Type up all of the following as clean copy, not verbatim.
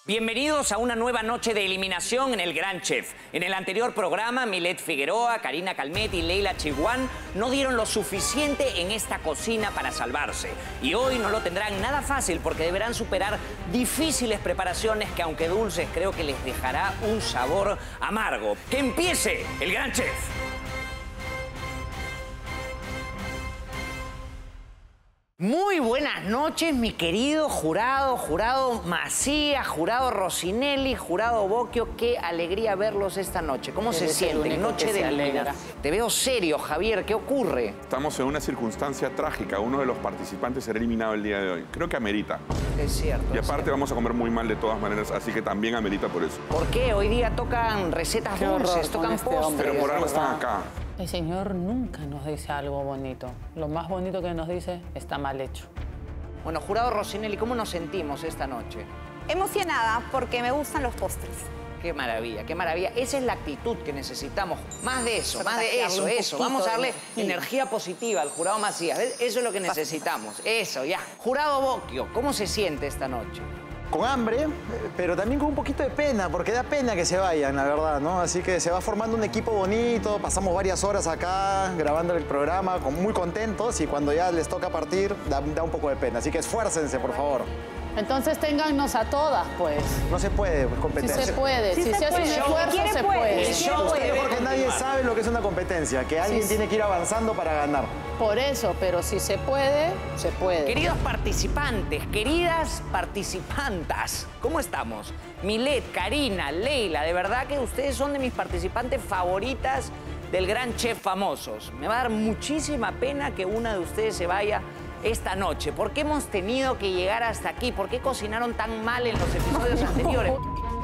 Bienvenidos a una nueva noche de eliminación en el Gran Chef. En el anterior programa, Milet Figueroa, Karina Calmet y Leila Chihuán no dieron lo suficiente en esta cocina para salvarse. Y hoy no lo tendrán nada fácil porque deberán superar difíciles preparaciones que, aunque dulces, creo que les dejará un sabor amargo. ¡Que empiece el Gran Chef! Muy buenas noches, mi querido jurado, jurado Macías, jurado Rossinelli, jurado Bocchio. Qué alegría verlos esta noche. ¿Cómo se sienten? Noche de eliminación. Te veo serio, Javier. ¿Qué ocurre? Estamos en una circunstancia trágica. Uno de los participantes será eliminado el día de hoy. Creo que amerita. Es cierto. Y aparte vamos a comer muy mal de todas maneras, así que también amerita por eso. ¿Por qué? Hoy día tocan recetas dulces, tocan postres. Pero por algo están acá. El Señor nunca nos dice algo bonito. Lo más bonito que nos dice está mal hecho. Bueno, jurado Rossinelli, ¿cómo nos sentimos esta noche? Emocionada porque me gustan los postres. Qué maravilla, qué maravilla. Esa es la actitud que necesitamos. Más de eso, más de eso. Vamos a darle energía positiva al jurado Macías. Eso es lo que necesitamos. Eso, ya. Jurado Bocchio, ¿cómo se siente esta noche? Con hambre, pero también con un poquito de pena, porque da pena que se vayan, la verdad, ¿no? Así que se va formando un equipo bonito, pasamos varias horas acá grabando el programa, muy contentos, y cuando ya les toca partir, da un poco de pena. Así que esfuércense, por favor. Entonces téngannos a todas, pues. No se puede, pues, competencia. Sí se puede, si se hace un esfuerzo, se puede. Porque nadie sabe lo que es una competencia, que alguien tiene que ir avanzando para ganar. Por eso, pero si se puede, se puede. Queridos participantes, queridas participantas, ¿cómo estamos? Milet, Karina, Leila, de verdad que ustedes son de mis participantes favoritas del Gran Chef Famosos. Me va a dar muchísima pena que una de ustedes se vaya esta noche. ¿Por qué hemos tenido que llegar hasta aquí? ¿Por qué cocinaron tan mal en los episodios anteriores?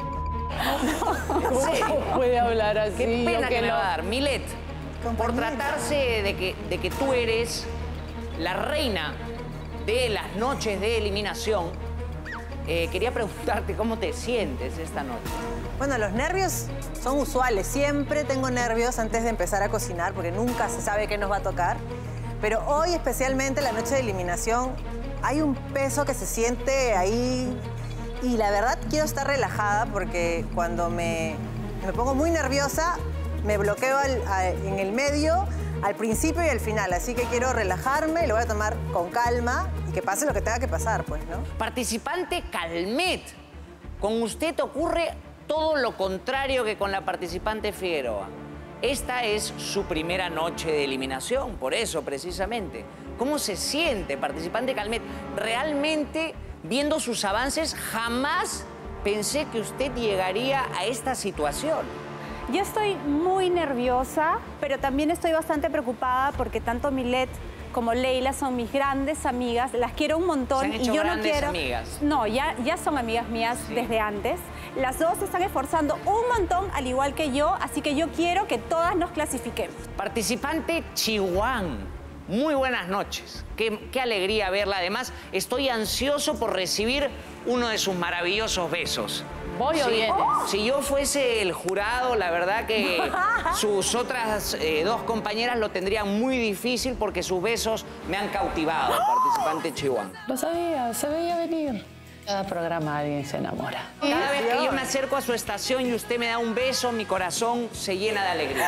¿Cómo puede hablar así? Qué pena que me va a dar. Milet, por tratarse de que tú eres la reina de las noches de eliminación, quería preguntarte cómo te sientes esta noche. Bueno, los nervios son usuales. Siempre tengo nervios antes de empezar a cocinar porque nunca se sabe qué nos va a tocar. Pero hoy, especialmente la noche de eliminación, hay un peso que se siente ahí. Y la verdad, quiero estar relajada porque cuando me pongo muy nerviosa, me bloqueo en el medio, al principio y al final. Así que quiero relajarme, lo voy a tomar con calma y que pase lo que tenga que pasar, pues, ¿no? Participante Calmet, con usted ocurre todo lo contrario que con la participante Figueroa. Esta es su primera noche de eliminación, por eso, precisamente. ¿Cómo se siente, participante Calmet? Realmente, viendo sus avances, jamás pensé que usted llegaría a esta situación. Yo estoy muy nerviosa, pero también estoy bastante preocupada porque tanto Milet como Leila son mis grandes amigas, las quiero un montón. ¿Se han hecho y yo grandes no quiero. Amigas? No, ya son amigas mías desde antes. Las dos se están esforzando un montón, al igual que yo, así que yo quiero que todas nos clasifiquemos. Participante Chihuán, muy buenas noches. Qué alegría verla. Además, estoy ansioso por recibir uno de sus maravillosos besos. ¿Voy o viene? Si yo fuese el jurado, la verdad que sus otras dos compañeras lo tendrían muy difícil porque sus besos me han cautivado, participante Chihuán. Lo sabía, se veía venir. Cada programa alguien se enamora. Cada vez que yo me acerco a su estación y usted me da un beso, mi corazón se llena de alegría.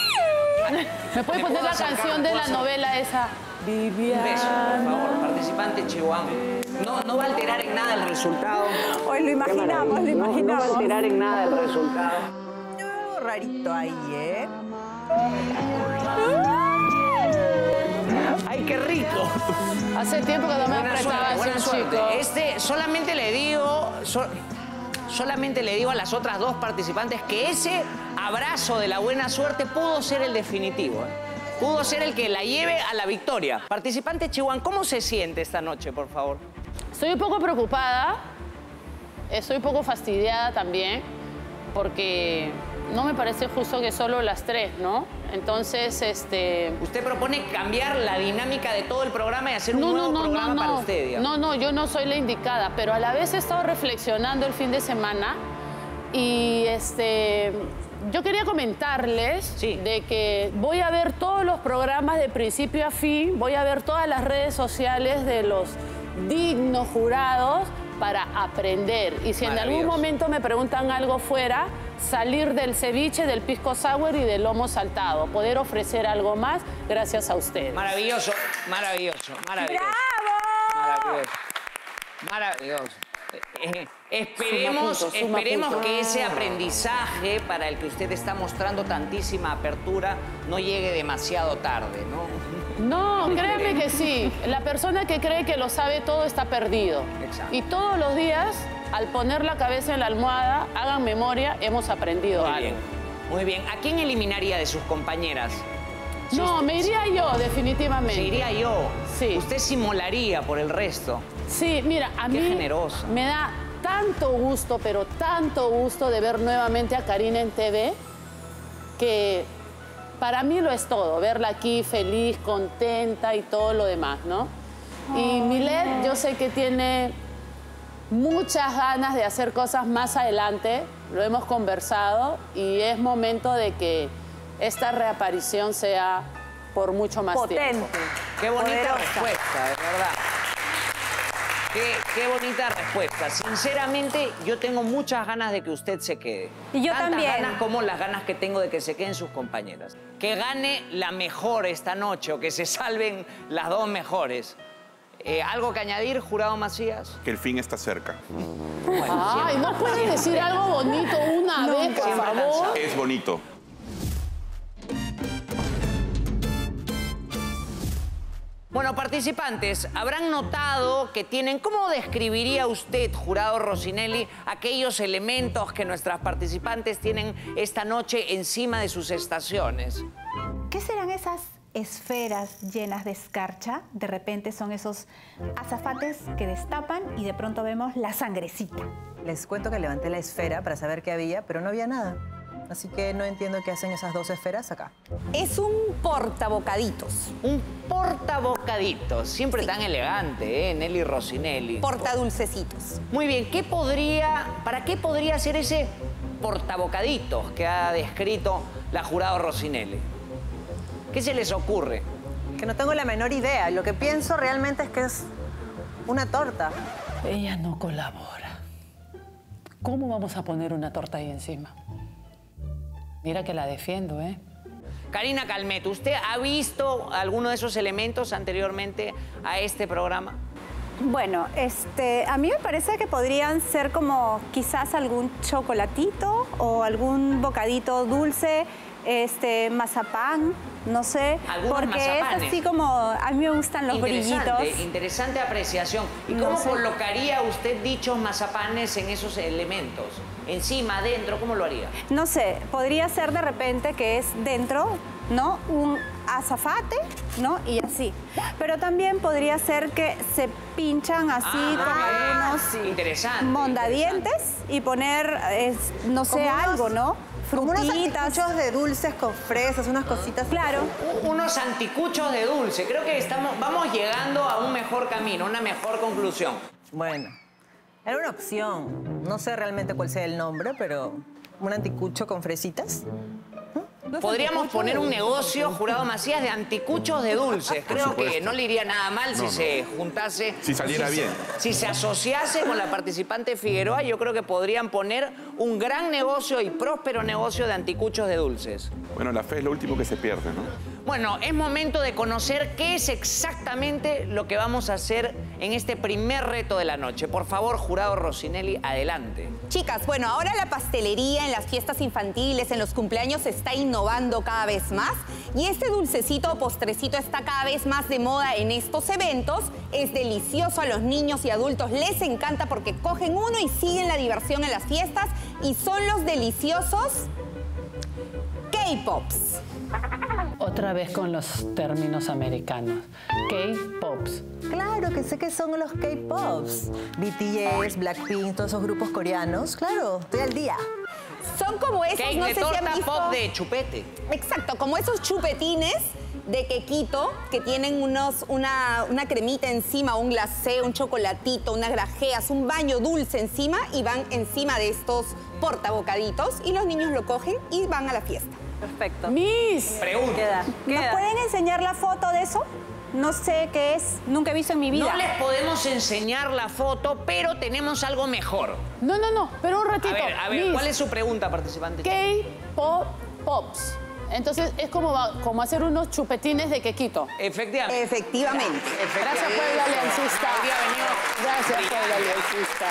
¿Me puede poner la canción de la novela esa? Viviana. Un beso, por favor, participante Chihuán. No va a alterar en nada el resultado. Hoy lo imaginamos, lo imaginamos. No va a alterar en nada el resultado. Yo veo algo rarito ahí, ¿eh? ¡Ay, qué rico! Hace tiempo que no me apretaba así un chico. Solamente le digo a las otras dos participantes que ese abrazo de la buena suerte pudo ser el definitivo, ¿eh? Pudo ser el que la lleve a la victoria. Participante Chihuán, ¿cómo se siente esta noche, por favor? Estoy un poco preocupada, estoy un poco fastidiada también, porque no me parece justo que solo las tres, ¿no? Entonces, Usted propone cambiar la dinámica de todo el programa y hacer un nuevo programa para usted, digamos. No, yo no soy la indicada, pero a la vez he estado reflexionando el fin de semana y yo quería comentarles de que voy a ver todos los programas de principio a fin, voy a ver todas las redes sociales de los dignos jurados para aprender. Y si en algún momento me preguntan algo fuera, salir del ceviche, del pisco sour y del lomo saltado. Poder ofrecer algo más gracias a ustedes. Maravilloso, maravilloso, maravilloso. ¡Bravo! Maravilloso. Esperemos que ese aprendizaje para el que usted está mostrando tantísima apertura no llegue demasiado tarde, ¿no? No, créeme que sí. La persona que cree que lo sabe todo está perdido. Exacto. Y todos los días, al poner la cabeza en la almohada, hagan memoria, hemos aprendido algo. Bien, muy bien. ¿A quién eliminaría de sus compañeras? No, me iría yo, definitivamente. Se iría yo. Sí. Usted simularía por el resto. Sí, mira, a mí generosa. me da tanto gusto, pero tanto gusto de ver nuevamente a Karina en TV, que para mí lo es todo, verla aquí feliz, contenta y todo lo demás, ¿no? Y Milet, yo sé que tiene muchas ganas de hacer cosas más adelante, lo hemos conversado y es momento de que esta reaparición sea por mucho más tiempo. Qué bonita respuesta, de verdad. Qué bonita respuesta. Sinceramente, yo tengo muchas ganas de que usted se quede. Y yo Tantas también. ganas como las ganas que tengo de que se queden sus compañeras. Que gane la mejor esta noche o que se salven las dos mejores. ¿Algo que añadir, Jurado Macías? Que el fin está cerca. Bueno, Ay, ¿no puedes decir algo bonito una vez, por favor? Es bonito. Bueno, participantes, habrán notado que tienen... ¿Cómo describiría usted, Jurado Rossinelli, aquellos elementos que nuestras participantes tienen esta noche encima de sus estaciones? ¿Qué serán esas esferas llenas de escarcha? De repente son esos azafates que destapan y de pronto vemos la sangrecita. Les cuento que levanté la esfera para saber qué había, pero no había nada. Así que no entiendo qué hacen esas dos esferas acá. Es un portabocaditos. Un portabocaditos. Siempre tan elegante, ¿eh? Nelly Rossinelli. Portadulcecitos. Muy bien. ¿Para qué podría ser ese portabocaditos que ha descrito la Jurado Rossinelli? ¿Qué se les ocurre? Que no tengo la menor idea. Lo que pienso realmente es que es una torta. Ella no colabora. ¿Cómo vamos a poner una torta ahí encima? Mira que la defiendo, ¿eh? Karina Calmet, ¿usted ha visto alguno de esos elementos anteriormente a este programa? Bueno, a mí me parece que podrían ser como quizás algún chocolatito o algún bocadito dulce, mazapán, no sé. Porque mazapanes. es así como, a mí me gustan los brillitos. Interesante apreciación. ¿Y cómo colocaría usted dichos mazapanes en esos elementos? ¿Encima, adentro? ¿Cómo lo haría? No sé, podría ser de repente que es dentro, ¿no? Un azafate, ¿no? Y así. Pero también podría ser que se pinchan así con algunos mondadientes y poner, no sé, algo, ¿no? Frutitas. Unos anticuchos de dulces con fresas, unas cositas. Claro. Unos anticuchos de dulce. Creo que vamos llegando a un mejor camino, una mejor conclusión. Bueno, era una opción. No sé realmente cuál sea el nombre, pero un anticucho con fresitas. Podríamos poner un negocio, Jurado Macías, de anticuchos de dulces. Creo que no le iría nada mal si se juntase... Si saliera bien. Si se asociase con la participante Figueroa, yo creo que podrían poner un gran negocio y próspero negocio de anticuchos de dulces. Bueno, la fe es lo último que se pierde, ¿no? Bueno, es momento de conocer qué es exactamente lo que vamos a hacer en este primer reto de la noche. Por favor, Jurado Rossinelli, adelante. Chicas, bueno, ahora la pastelería en las fiestas infantiles, en los cumpleaños, se está innovando cada vez más. Y este dulcecito o postrecito está cada vez más de moda en estos eventos. Es delicioso, a los niños y adultos les encanta porque cogen uno y siguen la diversión en las fiestas. Y son los deliciosos K-Pops. Otra vez con los términos americanos. K-Pops. Claro que sé que son los K-Pops. BTS, Blackpink, todos esos grupos coreanos. Claro, estoy al día. Son como esos, Cake no de sé si torta, han visto... pop de chupete. Exacto, como esos chupetines de quequito que tienen una cremita encima, un glacé, un chocolatito, unas grajeas, un baño dulce encima y van encima de estos portabocaditos y los niños lo cogen y van a la fiesta. Perfecto. Miss. Pregunta. ¿Nos pueden enseñar la foto de eso? no sé qué es, nunca he visto en mi vida. No les podemos enseñar la foto, pero tenemos algo mejor. No, pero un ratito. A ver, ¿cuál es su pregunta, participante? K-pop pops. Entonces es como hacer unos chupetines de quequito. Efectivamente. Efectivamente. Gracias, Puebla Aliancista. Gracias, Puebla Aliancista.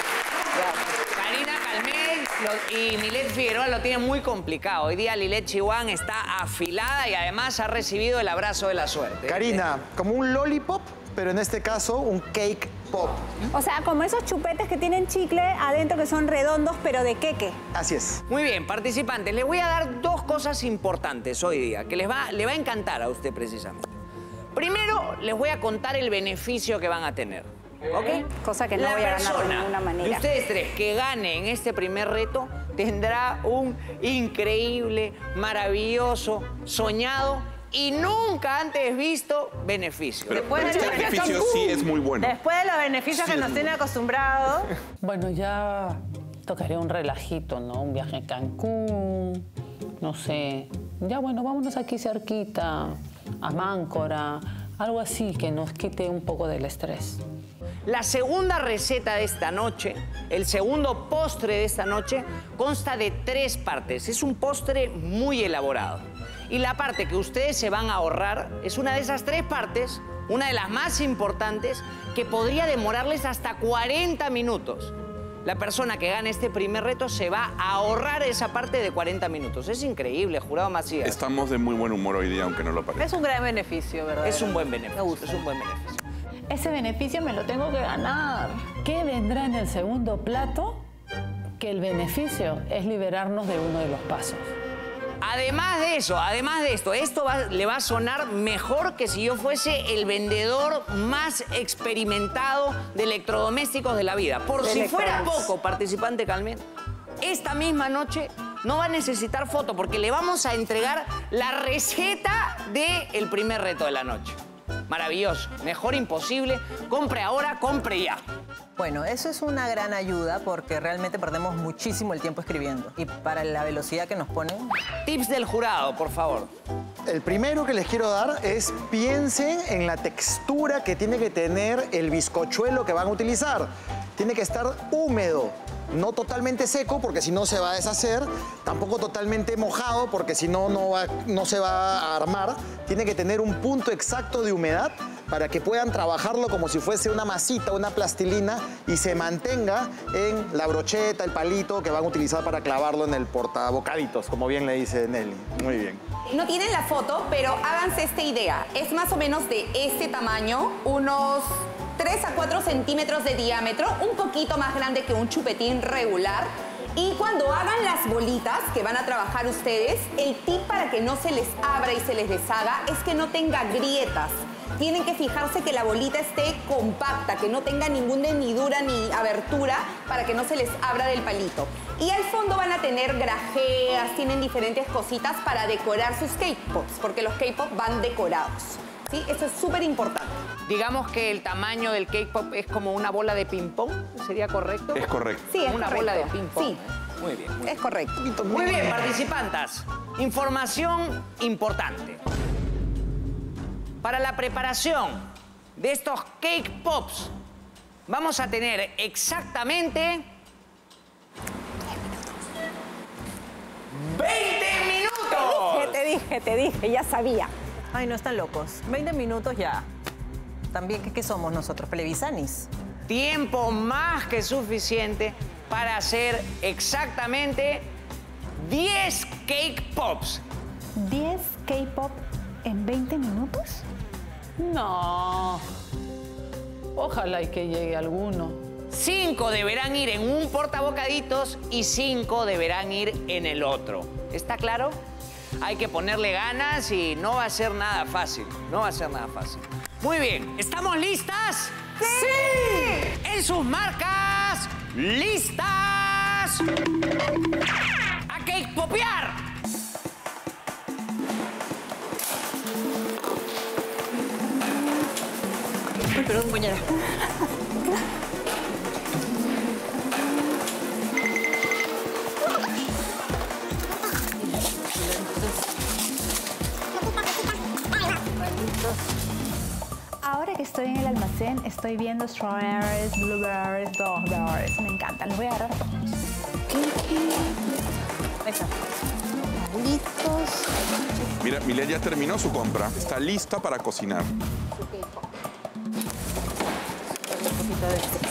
Karina Calmet y Lilet Figueroa lo tienen muy complicado. Hoy día Lilet Chihuán está afilada y además ha recibido el abrazo de la suerte. Karina, como un lollipop, pero en este caso un cake pop. O sea, como esos chupetes que tienen chicle adentro que son redondos, pero de queque. Así es. Muy bien, participantes, les voy a dar dos cosas importantes hoy día, que le va a encantar a usted precisamente. Primero, les voy a contar el beneficio que van a tener. ¿Ok? Cosa que no voy a ganar de ninguna manera. De ustedes tres que gane en este primer reto tendrá un increíble, maravilloso, soñado y nunca antes visto beneficio. Pero este beneficio sí es muy bueno. Después de los beneficios que nos tiene acostumbrados. Bueno, ya tocaría un relajito, ¿no? Un viaje a Cancún, no sé. Ya, bueno, vámonos aquí cerquita, a Máncora, algo así que nos quite un poco del estrés. La segunda receta de esta noche, el segundo postre de esta noche, consta de 3 partes. Es un postre muy elaborado. Y la parte que ustedes se van a ahorrar es una de esas 3 partes, una de las más importantes, que podría demorarles hasta 40 minutos. La persona que gane este primer reto se va a ahorrar esa parte de 40 minutos. Es increíble, Jurado Macías. Estamos de muy buen humor hoy día, aunque no lo parezca. Es un gran beneficio, ¿verdad? Es un buen beneficio. Es un buen beneficio. Ese beneficio me lo tengo que ganar. ¿Qué vendrá en el segundo plato? Que el beneficio es liberarnos de uno de los pasos. Además de esto, le va a sonar mejor que si yo fuese el vendedor más experimentado de electrodomésticos de la vida. Por si fuera poco, participante Calmet, esta misma noche no va a necesitar foto porque le vamos a entregar la receta del primer reto de la noche. Maravilloso, mejor imposible. Compre ahora, compre ya. Bueno, eso es una gran ayuda porque realmente perdemos muchísimo el tiempo escribiendo. Y para la velocidad que nos ponen... Tips del jurado, por favor. El primero que les quiero dar es piensen en la textura que tiene que tener el bizcochuelo que van a utilizar. Tiene que estar húmedo, no totalmente seco porque si no se va a deshacer, tampoco totalmente mojado porque si no, no se va a armar. Tiene que tener un punto exacto de humedad para que puedan trabajarlo como si fuese una masita, una plastilina y se mantenga en la brocheta, el palito que van a utilizar para clavarlo en el portabocaditos, como bien le dice Nelly. Muy bien. No tienen la foto, pero háganse esta idea. Es más o menos de este tamaño, unos 3 a 4 centímetros de diámetro, un poquito más grande que un chupetín regular. Y cuando hagan las bolitas que van a trabajar ustedes, el tip para que no se les abra y se les deshaga es que no tenga grietas. Tienen que fijarse que la bolita esté compacta, que no tenga ninguna hendidura ni abertura para que no se les abra del palito. Y al fondo van a tener grajeas, tienen diferentes cositas para decorar sus cake pops, porque los cake pops van decorados. ¿Sí? Eso es súper importante. Digamos que el tamaño del cake pop es como una bola de ping-pong, ¿sería correcto? Es correcto. Sí, es una correcto. bola de ping-pong. Sí. Muy bien. Es correcto. Muy bien, participantes. Información importante. Para la preparación de estos cake pops, vamos a tener exactamente 20 minutos. Te dije, ya sabía. Ay, no están locos. 20 minutos ya. También, ¿qué somos nosotros? ¿Plebisanis? Tiempo más que suficiente para hacer exactamente 10 cake pops. ¿10 K-pop en 20 minutos? No. Ojalá y que llegue alguno. 5 deberán ir en un portabocaditos y 5 deberán ir en el otro. ¿Está claro? Hay que ponerle ganas y no va a ser nada fácil. No va a ser nada fácil. Muy bien. ¿Estamos listas? ¡Sí! En sus marcas, ¡listas! ¡A cake popear! Perdón, compañera. estoy en el almacén, estoy viendo strawberries, blueberries, blackberries. Me encantan, los voy a agarrar a todos. Ahí está. Listos. Mira, Milet ya terminó su compra. Está lista para cocinar. Un poquito de esto.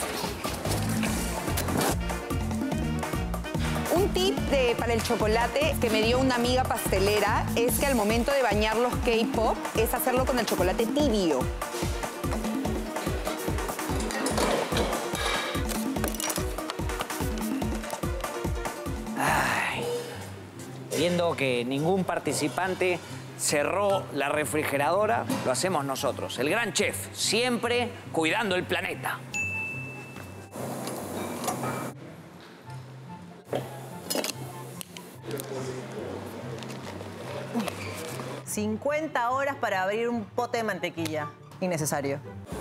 Un tip para el chocolate que me dio una amiga pastelera es que al momento de bañar los K-pop es hacerlo con el chocolate tibio. Ay, viendo que ningún participante cerró la refrigeradora, lo hacemos nosotros. El gran chef, siempre cuidando el planeta. Uy, 50 horas para abrir un pote de mantequilla. Innecesario.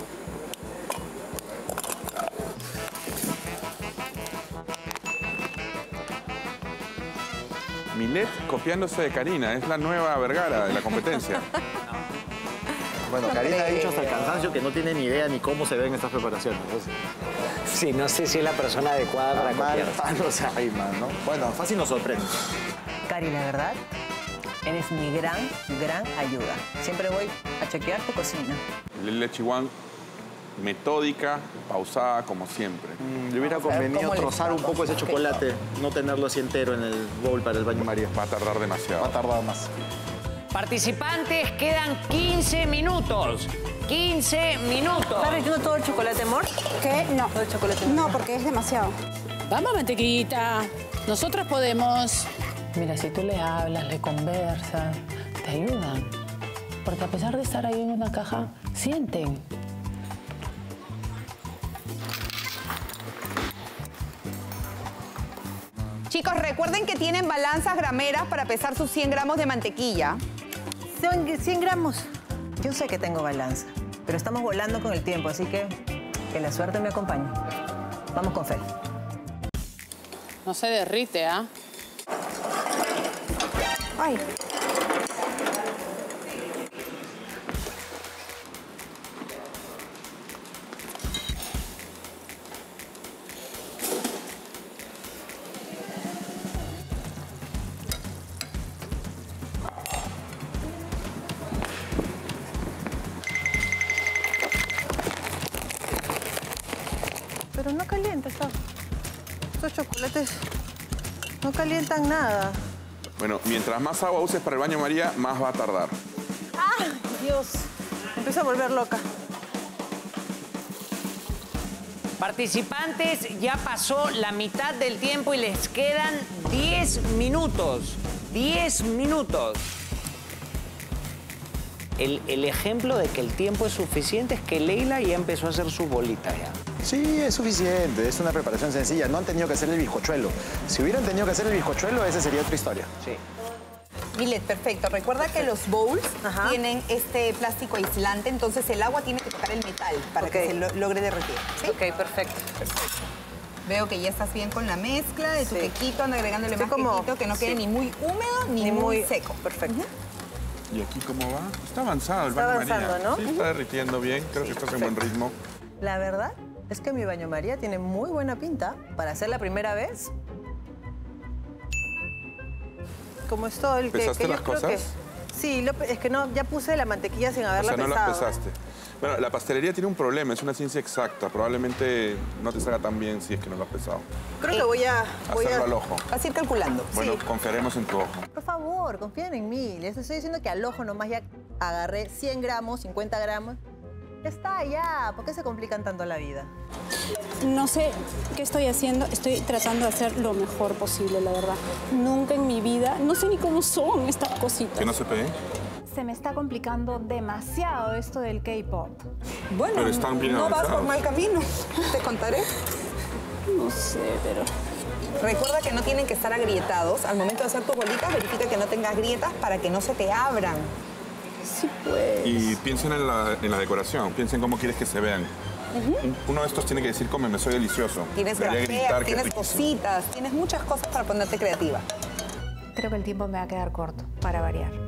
Milet copiándose de Karina. Es la nueva Vergara de la competencia. Bueno, Karina ha dicho hasta el cansancio que no tiene ni idea ni cómo se ven estas preparaciones. Entonces, Sí, no sé si es la persona adecuada para copiar. no se man, ¿no? Bueno, fácil nos sorprende. Cari, la verdad, eres mi gran ayuda. Siempre voy a chequear tu cocina. Milet Lechihuán, metódica, pausada, como siempre. Le hubiera convenido trozar un poco ese chocolate, no tenerlo así entero en el bowl para el baño María. Va a tardar demasiado. Va a tardar más. Participantes, quedan 15 minutos. 15 minutos. ¿Estás metiendo todo el chocolate, amor? ¿Qué? No. Todo el chocolate. No, porque es demasiado. Vamos, mantequillita. Nosotros podemos. Mira, si tú le hablas, le conversas, te ayudan. Porque a pesar de estar ahí en una caja, sienten. Chicos, recuerden que tienen balanzas grameras para pesar sus 100 gramos de mantequilla. 100 gramos. Yo sé que tengo balanza, pero estamos volando con el tiempo, así que la suerte me acompañe. Vamos con fe. No se derrite, ¿ah? Ay. Pero no calienta estos chocolates. No calientan nada. Bueno, mientras más agua uses para el baño María, más va a tardar. ¡Ay, Dios! Me empiezo a volver loca. Participantes, ya pasó la mitad del tiempo y les quedan 10 minutos. 10 minutos. El ejemplo de que el tiempo es suficiente es que Leila ya empezó a hacer sus bolitas ya. Sí, es suficiente. Es una preparación sencilla. No han tenido que hacer el bizcochuelo. Si hubieran tenido que hacer el bizcochuelo, esa sería otra historia. Sí. Milet, perfecto. Recuerda que los bowls tienen este plástico aislante, entonces el agua tiene que tocar el metal para que se logre derretir. ¿Sí? Ok, perfecto. Veo que ya estás bien con la mezcla de tu quequito, ando agregándole más quequito, que no quede ni muy húmedo ni muy seco. Perfecto. ¿Y aquí cómo va? Está avanzado el Está baño avanzando, María. ¿no? Sí, está derritiendo bien. Creo que estás en buen ritmo. La verdad es que mi baño María tiene muy buena pinta para hacer la primera vez. Como es todo el que ¿Pesaste las yo creo cosas? que... Sí, es que no, ya puse la mantequilla sin haberla O sea, no pesado. las pesaste. Bueno, la pastelería tiene un problema, es una ciencia exacta. Probablemente no te salga tan bien si es que no lo has pesado. Creo que voy a... Hacerlo al ojo. Vas a ir calculando. Bueno, confiaremos en tu ojo. Por favor, confíen en mí. Les estoy diciendo que al ojo nomás ya agarré 100 gramos, 50 gramos. Ya está, ya. ¿Por qué se complican tanto la vida? No sé qué estoy haciendo. Estoy tratando de hacer lo mejor posible, la verdad. Nunca en mi vida, no sé ni cómo son estas cositas. ¿Que no se peguen? Se me está complicando demasiado esto del K-pop. Bueno, Pero están bien no vas por avanzados. mal camino. Te contaré. No sé, pero... Recuerda que no tienen que estar agrietados. Al momento de hacer tus bolitas, verifica que no tengas grietas para que no se te abran. Sí, pues... Y piensen en la decoración, piensen cómo quieres que se vean. Uno de estos tiene que decir, cómeme, soy delicioso. Tienes Debería grafeas, gritar que tienes es riquísimo. cositas, tienes muchas cosas para ponerte creativa. Creo que el tiempo me va a quedar corto, para variar.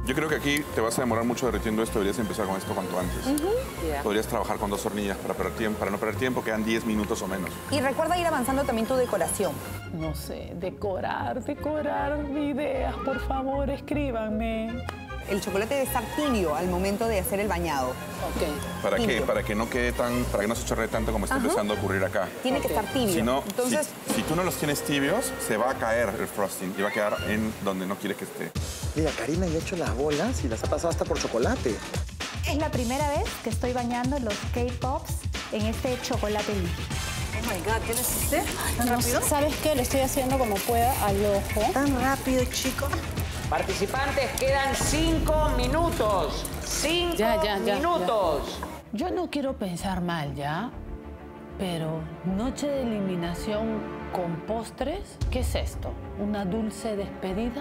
Yo creo que aquí te vas a demorar mucho derritiendo esto, deberías empezar con esto cuanto antes. Podrías trabajar con 2 hornillas para no perder tiempo, quedan 10 minutos o menos. Y recuerda ir avanzando también tu decoración. No sé, decorar ideas, por favor, escríbanme. El chocolate debe estar tibio al momento de hacer el bañado. Ok. ¿Para Tibio. qué? Para que no quede para que no se chorree tanto como está empezando a ocurrir acá. Tiene que estar tibio. Si no, Entonces, si tú no los tienes tibios, se va a caer el frosting y va a quedar en donde no quieres que esté. Mira, Karina ya ha hecho las bolas y las ha pasado hasta por chocolate. Es la primera vez que estoy bañando los K-Pops en este chocolate líquido. Oh my God, ¿qué le hiciste? ¿Tan rápido? ¿Sabes qué? Lo estoy haciendo como pueda al ojo. Tan rápido, chico. Participantes, quedan 5 minutos. 5 minutos. Yo no quiero pensar mal, ¿ya? Pero noche de eliminación con postres, ¿qué es esto? ¿Una dulce despedida?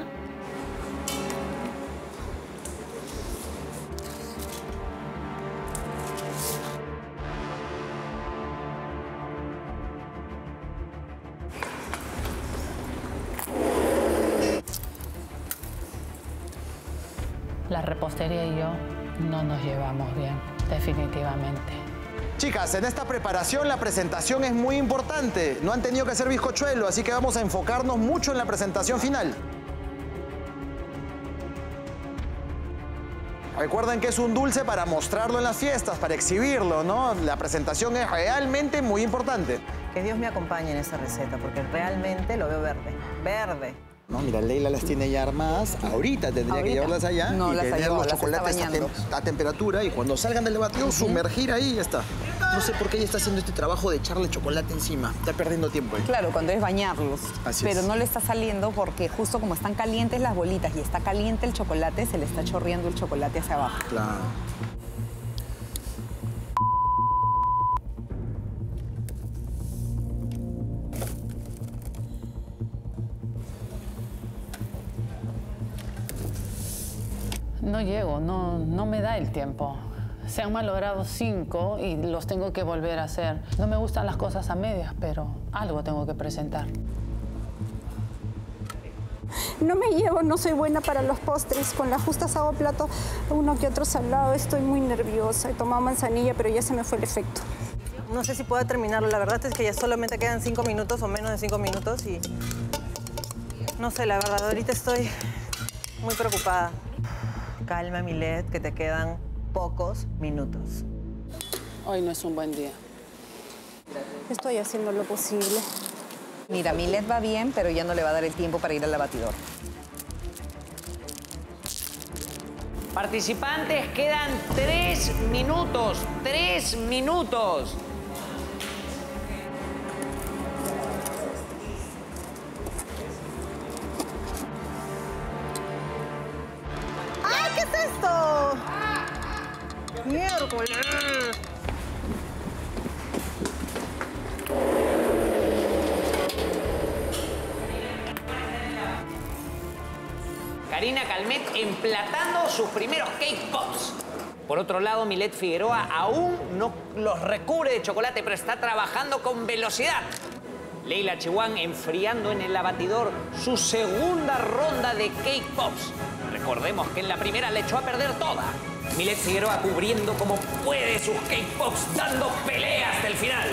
La repostería y yo no nos llevamos bien, definitivamente. Chicas, en esta preparación la presentación es muy importante. No han tenido que hacer bizcochuelo, así que vamos a enfocarnos mucho en la presentación final. Recuerden que es un dulce para mostrarlo en las fiestas, para exhibirlo, ¿no? La presentación es realmente muy importante. Que Dios me acompañe en esa receta, porque realmente lo veo verde. Verde. No, mira, Leila las tiene ya armadas. Ahorita tendría que llevarlas allá No, y las ha tener llevado, los las está chocolates bañando. a temperatura y cuando salgan del batido, sumergir ahí y ya está. No sé por qué ella está haciendo este trabajo de echarle chocolate encima. Está perdiendo tiempo ahí. claro, cuando es bañarlos. Así pero es. no le está saliendo porque justo como están calientes las bolitas y está caliente el chocolate, se le está chorreando el chocolate hacia abajo. Claro. No llego, no me da el tiempo. Se han malogrado 5 y los tengo que volver a hacer. No me gustan las cosas a medias, pero algo tengo que presentar. No me llevo, no soy buena para los postres. Con las justas hago plato, uno que otro salado. Estoy muy nerviosa. He tomado manzanilla, pero ya se me fue el efecto. No sé si puedo terminarlo. La verdad es que ya solamente quedan 5 minutos o menos de 5 minutos y... No sé, la verdad, ahorita estoy muy preocupada. Calma, Milet, que te quedan pocos minutos. Hoy no es un buen día. Estoy haciendo lo posible. Mira, Milet va bien, pero ya no le va a dar el tiempo para ir al batidor. Participantes, quedan 3 minutos. 3 minutos. ¡Ay, qué es esto! ¡Miércoles! Karina Calmet emplatando sus primeros cake pops. Por otro lado, Milet Figueroa aún no los recubre de chocolate, pero está trabajando con velocidad. Leila Chihuán enfriando en el abatidor su segunda ronda de cake pops. Recordemos que en la primera le echó a perder toda. Milet Figueroa cubriendo como puede sus cake pops, dando pelea hasta el final.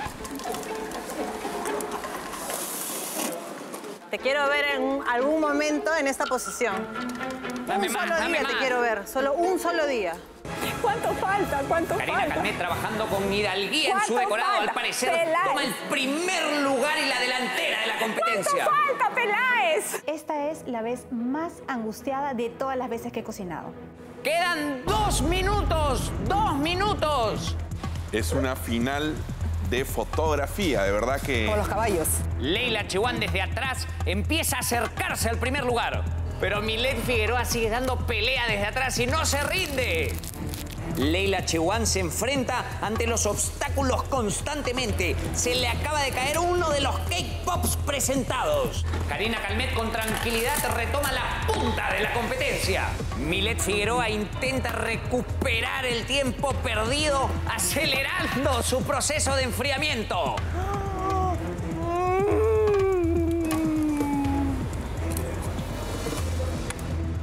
Te quiero ver en algún momento en esta posición. Dame un más, solo dame día más. te quiero ver. Solo un solo día. ¿Cuánto falta? ¿Cuánto Karina falta? Calmet trabajando con hidalguía en su ¿Cuánto decorado. falta? Al parecer Peláez. toma el primer lugar y la delantera de la competencia. ¡Falta, Peláez! Esta es la vez más angustiada de todas las veces que he cocinado. Quedan 2 minutos. 2 minutos. Es una final de fotografía, de verdad que... Como los caballos. Leila Chihuán desde atrás empieza a acercarse al primer lugar. Pero Milet Figueroa sigue dando pelea desde atrás y no se rinde. Leila Chihuán se enfrenta ante los obstáculos constantemente. Se le acaba de caer uno de los cake pops presentados. Karina Calmet con tranquilidad retoma la punta de la competencia. Milet Figueroa intenta recuperar el tiempo perdido acelerando su proceso de enfriamiento.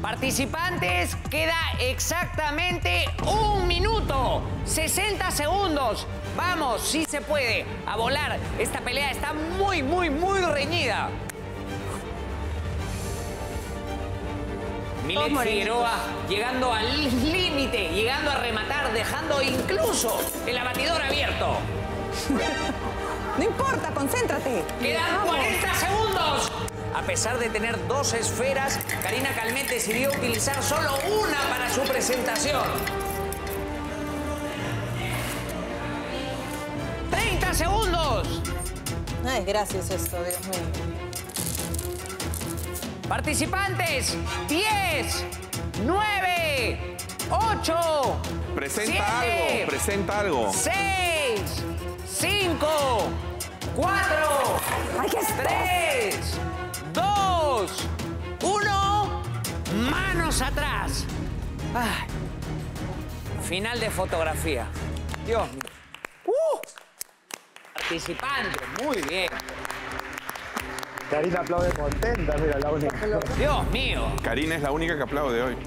Participantes, queda exactamente 1 minuto, 60 segundos. Vamos, sí se puede, a volar. Esta pelea está muy reñida. Milet Figueroa llegando al límite, llegando a rematar, dejando incluso el abatidor abierto. No importa, concéntrate. Quedan 40 segundos. A pesar de tener 2 esferas, Karina Calmet decidió utilizar solo una para su presentación. 30 segundos. Ay, gracias esto, Dios mío. Participantes, 10, 9, 8, Presenta 7, algo, presenta algo. 6, 5, 4, 3, 2, 1. Manos atrás. Ay. Final de fotografía. Dios mío. Participantes, muy bien. Karina aplaude contenta, mira, la única. Dios mío. Karina es la única que aplaude hoy.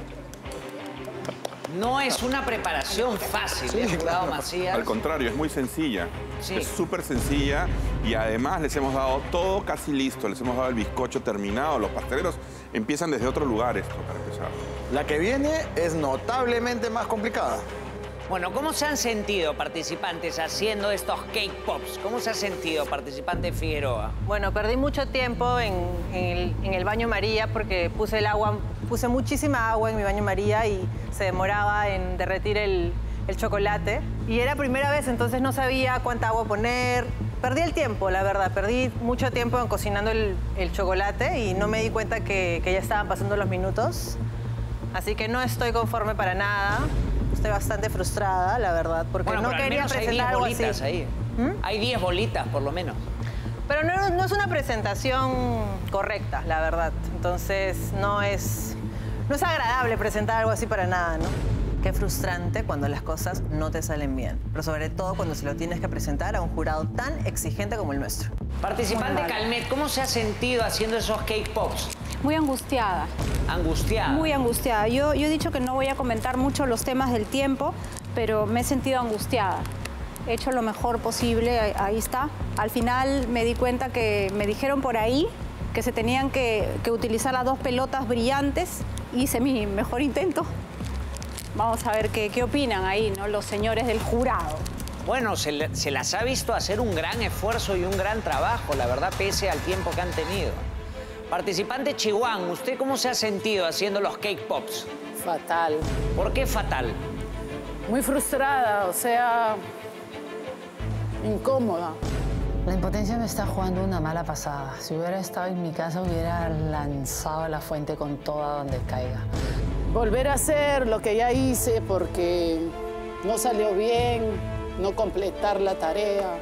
No es una preparación fácil, jurado Macías. Al contrario, es muy sencilla. Sí. Es súper sencilla y además les hemos dado todo casi listo. Les hemos dado el bizcocho terminado. Los pasteleros empiezan desde otro lugar esto para empezar. La que viene es notablemente más complicada. Bueno, ¿cómo se han sentido participantes haciendo estos cake pops? ¿Cómo se ha sentido participante Figueroa? Bueno, perdí mucho tiempo en el baño María porque puse muchísima agua en mi baño María y se demoraba en derretir el chocolate. Y era primera vez, entonces no sabía cuánta agua poner. Perdí el tiempo, la verdad. Perdí mucho tiempo en cocinando el chocolate y no me di cuenta que ya estaban pasando los minutos. Así que no estoy conforme para nada. Estoy bastante frustrada, la verdad, porque no quería presentar algo así. Ahí. Hay 10 bolitas, por lo menos. Pero no es una presentación correcta, la verdad. Entonces, no es agradable presentar algo así para nada, ¿no? Qué frustrante cuando las cosas no te salen bien. Pero sobre todo cuando se lo tienes que presentar a un jurado tan exigente como el nuestro. Participante Calmet, ¿cómo se ha sentido haciendo esos cake pops? Muy angustiada. ¿Angustiada? Muy angustiada. Yo he dicho que no voy a comentar mucho los temas del tiempo, pero me he sentido angustiada. He hecho lo mejor posible, ahí está. Al final me di cuenta que me dijeron por ahí que se tenían que utilizar las 2 pelotas brillantes. Hice mi mejor intento. Vamos a ver qué opinan ahí, ¿no? Los señores del jurado. Bueno, se las ha visto hacer un gran esfuerzo y un gran trabajo, la verdad, pese al tiempo que han tenido. Participante Chihuán, ¿usted cómo se ha sentido haciendo los cake pops? Fatal. ¿Por qué fatal? Muy frustrada, o sea, incómoda. La impotencia me está jugando una mala pasada. Si hubiera estado en mi casa, hubiera lanzado a la fuente con toda donde caiga. Volver a hacer lo que ya hice porque no salió bien, no completar la tarea.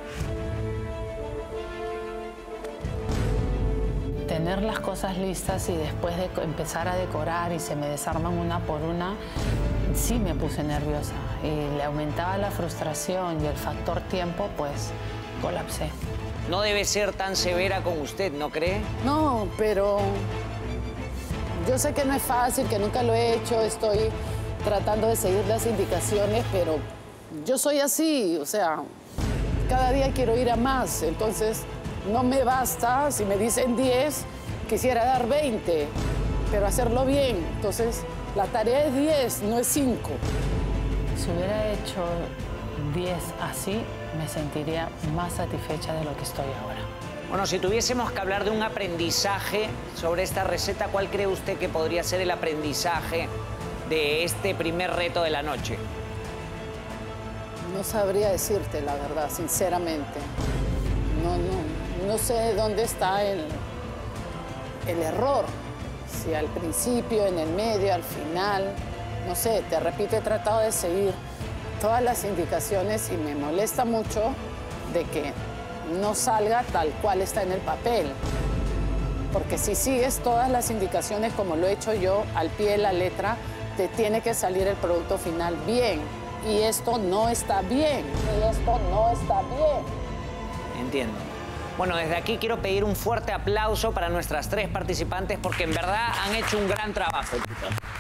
Tener las cosas listas y después de empezar a decorar y se me desarman una por una, sí me puse nerviosa y le aumentaba la frustración y el factor tiempo, pues colapsé. No debe ser tan severa con usted, ¿no cree? No, pero yo sé que no es fácil, que nunca lo he hecho, estoy tratando de seguir las indicaciones, pero yo soy así, o sea, cada día quiero ir a más, entonces no me basta, si me dicen 10, quisiera dar 20, pero hacerlo bien. Entonces, la tarea es 10, no es 5. Si hubiera hecho 10 así, me sentiría más satisfecha de lo que estoy ahora. Bueno, si tuviésemos que hablar de un aprendizaje sobre esta receta, ¿cuál cree usted que podría ser el aprendizaje de este primer reto de la noche? No sabría decirte la verdad, sinceramente. No sé dónde está el error. Si al principio, en el medio, al final. No sé, te repito, he tratado de seguir todas las indicaciones y me molesta mucho de que no salga tal cual está en el papel. Porque si sigues todas las indicaciones como lo he hecho yo, al pie de la letra, te tiene que salir el producto final bien. Y esto no está bien. Entiendo. Bueno, desde aquí quiero pedir un fuerte aplauso para nuestras 3 participantes porque en verdad han hecho un gran trabajo, chicos.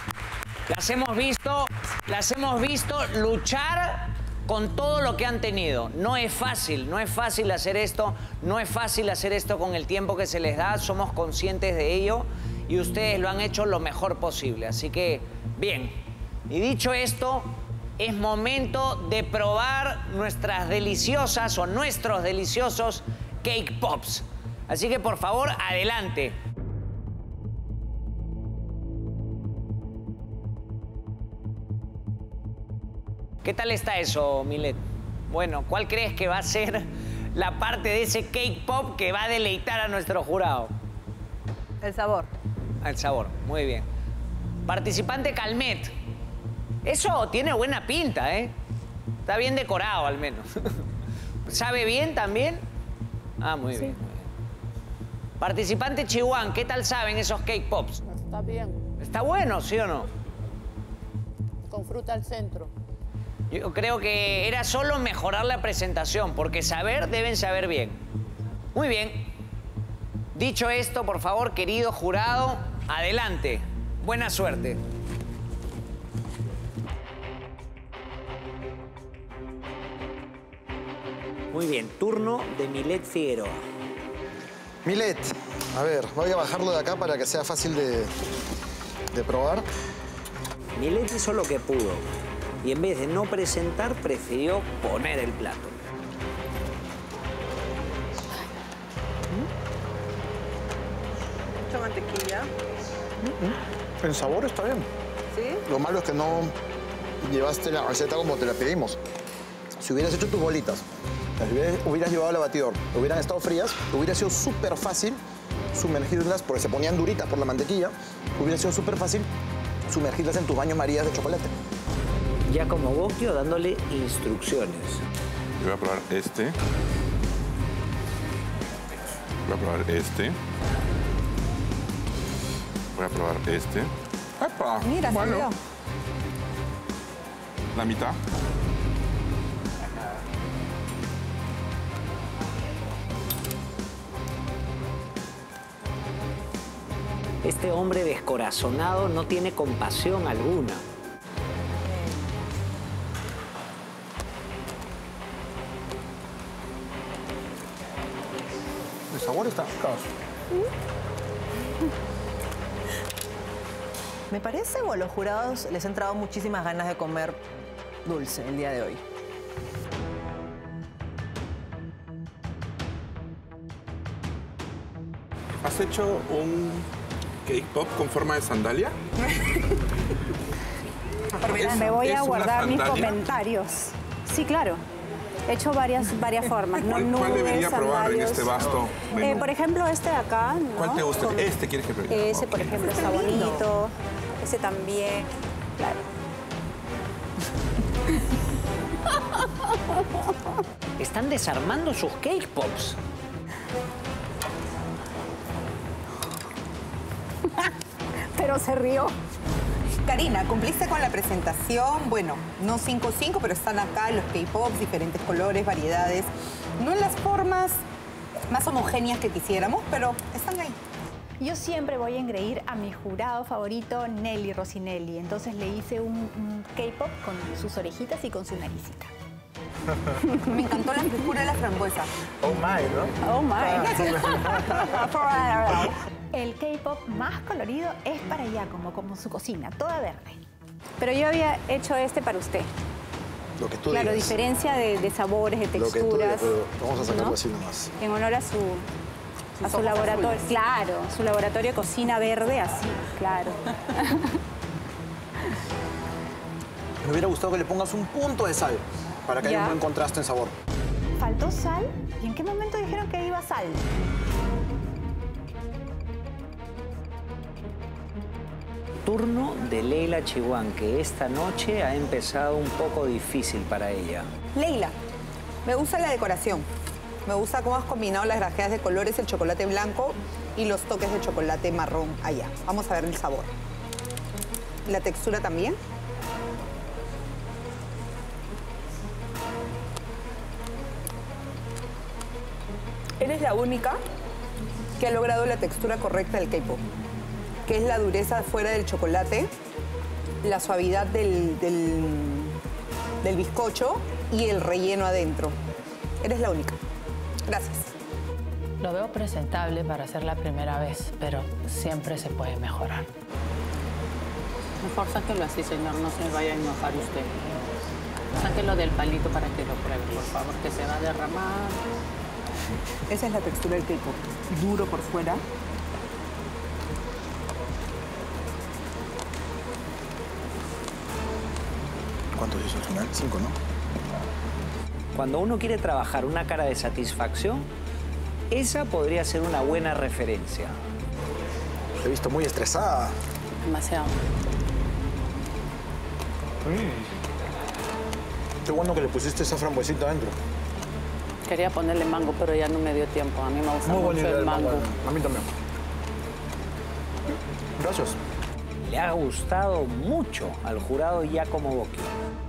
Las hemos visto luchar con todo lo que han tenido. No es fácil hacer esto, no es fácil hacer esto con el tiempo que se les da, somos conscientes de ello y ustedes lo han hecho lo mejor posible. Así que, bien. Y dicho esto, es momento de probar nuestras deliciosas o nuestros deliciosos Cake Pops. Así que, por favor, adelante. ¿Qué tal está eso, Milet? Bueno, ¿cuál crees que va a ser la parte de ese Cake Pop que va a deleitar a nuestro jurado? El sabor. El sabor, muy bien. Participante Calmet. Eso tiene buena pinta, ¿eh? Está bien decorado, al menos. ¿Sabe bien también? Ah, muy bien. Participante Chihuán, ¿qué tal saben esos Cake Pops? Está bien. ¿Está bueno, sí o no? Con fruta al centro. Yo creo que era solo mejorar la presentación, porque saber deben saber bien. Muy bien. Dicho esto, por favor, querido jurado, adelante. Buena suerte. Muy bien, turno de Milet Figueroa. Milet, a ver, voy a bajarlo de acá para que sea fácil de probar. Milet hizo lo que pudo y en vez de no presentar, prefirió poner el plato. Mucha mantequilla. El sabor está bien. ¿Sí? Lo malo es que no llevaste la receta como te la pedimos. Si hubieras hecho tus bolitas, las hubieras llevado al batidor, hubieran estado frías, hubiera sido súper fácil sumergirlas, porque se ponían duritas por la mantequilla, hubiera sido súper fácil sumergirlas en tus baños Marías de chocolate. Ya como Bocchio dándole instrucciones. Yo voy a probar este. Voy a probar este. Voy a probar este. ¡Epa! Mira, bueno. salió. La mitad. Este hombre descorazonado no tiene compasión alguna. El sabor está caos. ¿Me parece o a los jurados les ha entrado muchísimas ganas de comer dulce el día de hoy? ¿Has hecho un cake pop con forma de sandalia? Me voy a ¿Es una guardar mis sandalia? comentarios. Sí, claro. He hecho varias formas. ¿Cuál debería probar en este vasto menú? Por ejemplo, este de acá, ¿no? ¿Cuál te gusta? Con- Este quieres que pruebe. Ese, por ejemplo, está bonito. Ese también. Claro. Están desarmando sus Cake Pops. Pero se rió. Karina, cumpliste con la presentación, bueno, no 5-5, pero están acá los K-Pops, diferentes colores, variedades. No en las formas más homogéneas que quisiéramos, pero están ahí. Yo siempre voy a engreír a mi jurado favorito, Nelly Rossinelli. Entonces le hice un K-pop con sus orejitas y con su naricita. Me encantó la frescura de la frambuesa. Oh my, ¿no? Oh my. El K-pop más colorido es para Giacomo, como su cocina, toda verde. Pero yo había hecho este para usted. Lo que tú Claro, digas. diferencia de sabores, de Lo que tú texturas. digas, pero vamos a sacarlo ¿no? así nomás. En honor a su laboratorio. Claro, su laboratorio de cocina verde, así, claro. Me hubiera gustado que le pongas un punto de sal para que haya Ya. un buen contraste en sabor. ¿Faltó sal? ¿Y en qué momento dijeron que iba sal? Turno de Leila Chihuán, que esta noche ha empezado un poco difícil para ella. Leila, me gusta la decoración. Me gusta cómo has combinado las grajeas de colores, el chocolate blanco y los toques de chocolate marrón allá. Vamos a ver el sabor. La textura también. Eres la única que ha logrado la textura correcta del K-pop, que es la dureza fuera del chocolate la suavidad del bizcocho y el relleno adentro. Eres la única. Gracias. Lo veo presentable para hacer la primera vez, pero siempre se puede mejorar. Mejor sáquelo así, señor, no se vaya a enojar usted. Sáquelo del palito para que lo pruebe, por favor, que se va a derramar. Esa es la textura del K-pop. Duro por fuera. ¿Cuánto hizo al final? 5, ¿no? Cuando uno quiere trabajar una cara de satisfacción, esa podría ser una buena referencia. Te he visto muy estresada. Demasiado. Qué bueno que le pusiste esa frambuesita adentro. Quería ponerle mango, pero ya no me dio tiempo. A mí me gusta mucho el mango. A mí también. Gracias. Le ha gustado mucho al jurado Giacomo Bocchio.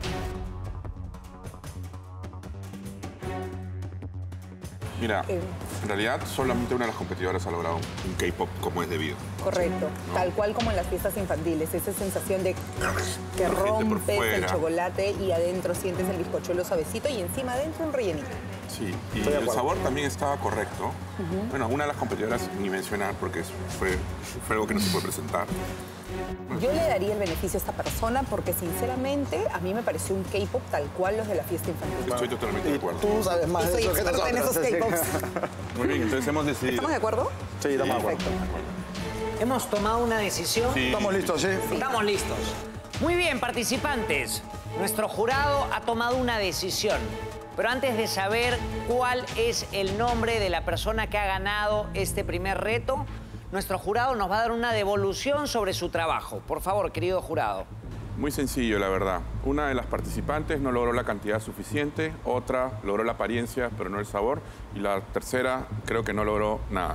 Mira, en realidad solamente una de las competidoras ha logrado un K-pop como es debido. Correcto, ¿no? Tal cual como en las fiestas infantiles, esa sensación de que rompes el chocolate y adentro sientes el bizcochuelo suavecito y encima adentro un rellenito. Sí, y el sabor también estaba correcto. Bueno, una de las competidoras ni mencionar porque fue algo que no se puede presentar. Yo le daría el beneficio a esta persona porque sinceramente a mí me pareció un K-pop tal cual los de la fiesta infantil. Estoy totalmente de acuerdo. Tú sabes más de eso que nosotros. Soy experta en esos K-pops. Muy bien, entonces hemos decidido. ¿Estamos de acuerdo? Sí, estamos de acuerdo. Perfecto. Hemos tomado una decisión. Sí. Estamos listos, sí. Estamos listos. Muy bien, participantes. Nuestro jurado ha tomado una decisión. Pero antes de saber cuál es el nombre de la persona que ha ganado este primer reto, nuestro jurado nos va a dar una devolución sobre su trabajo. Por favor, querido jurado. Muy sencillo, la verdad. Una de las participantes no logró la cantidad suficiente, otra logró la apariencia, pero no el sabor, y la tercera creo que no logró nada.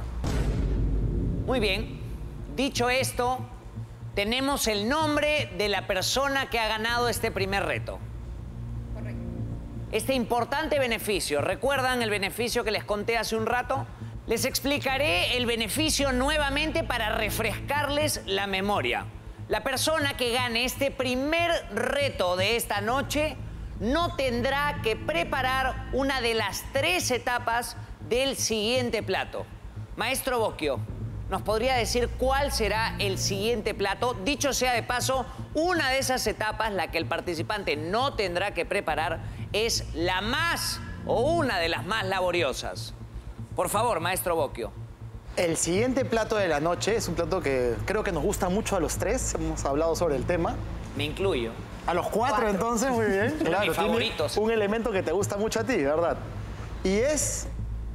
Muy bien. Dicho esto, tenemos el nombre de la persona que ha ganado este primer reto. Correcto. Este importante beneficio, ¿recuerdan el beneficio que les conté hace un rato? Les explicaré el beneficio nuevamente para refrescarles la memoria. La persona que gane este primer reto de esta noche no tendrá que preparar una de las 3 etapas del siguiente plato. Maestro Bocchio, ¿nos podría decir cuál será el siguiente plato? Dicho sea de paso, una de esas etapas, la que el participante no tendrá que preparar, es la más o una de las más laboriosas. Por favor, maestro Bocchio. El siguiente plato de la noche es un plato que creo que nos gusta mucho a los 3. Hemos hablado sobre el tema. Me incluyo. A los 4, entonces, muy bien. Claro, mis favoritos. Un elemento que te gusta mucho a ti, ¿verdad? Y es...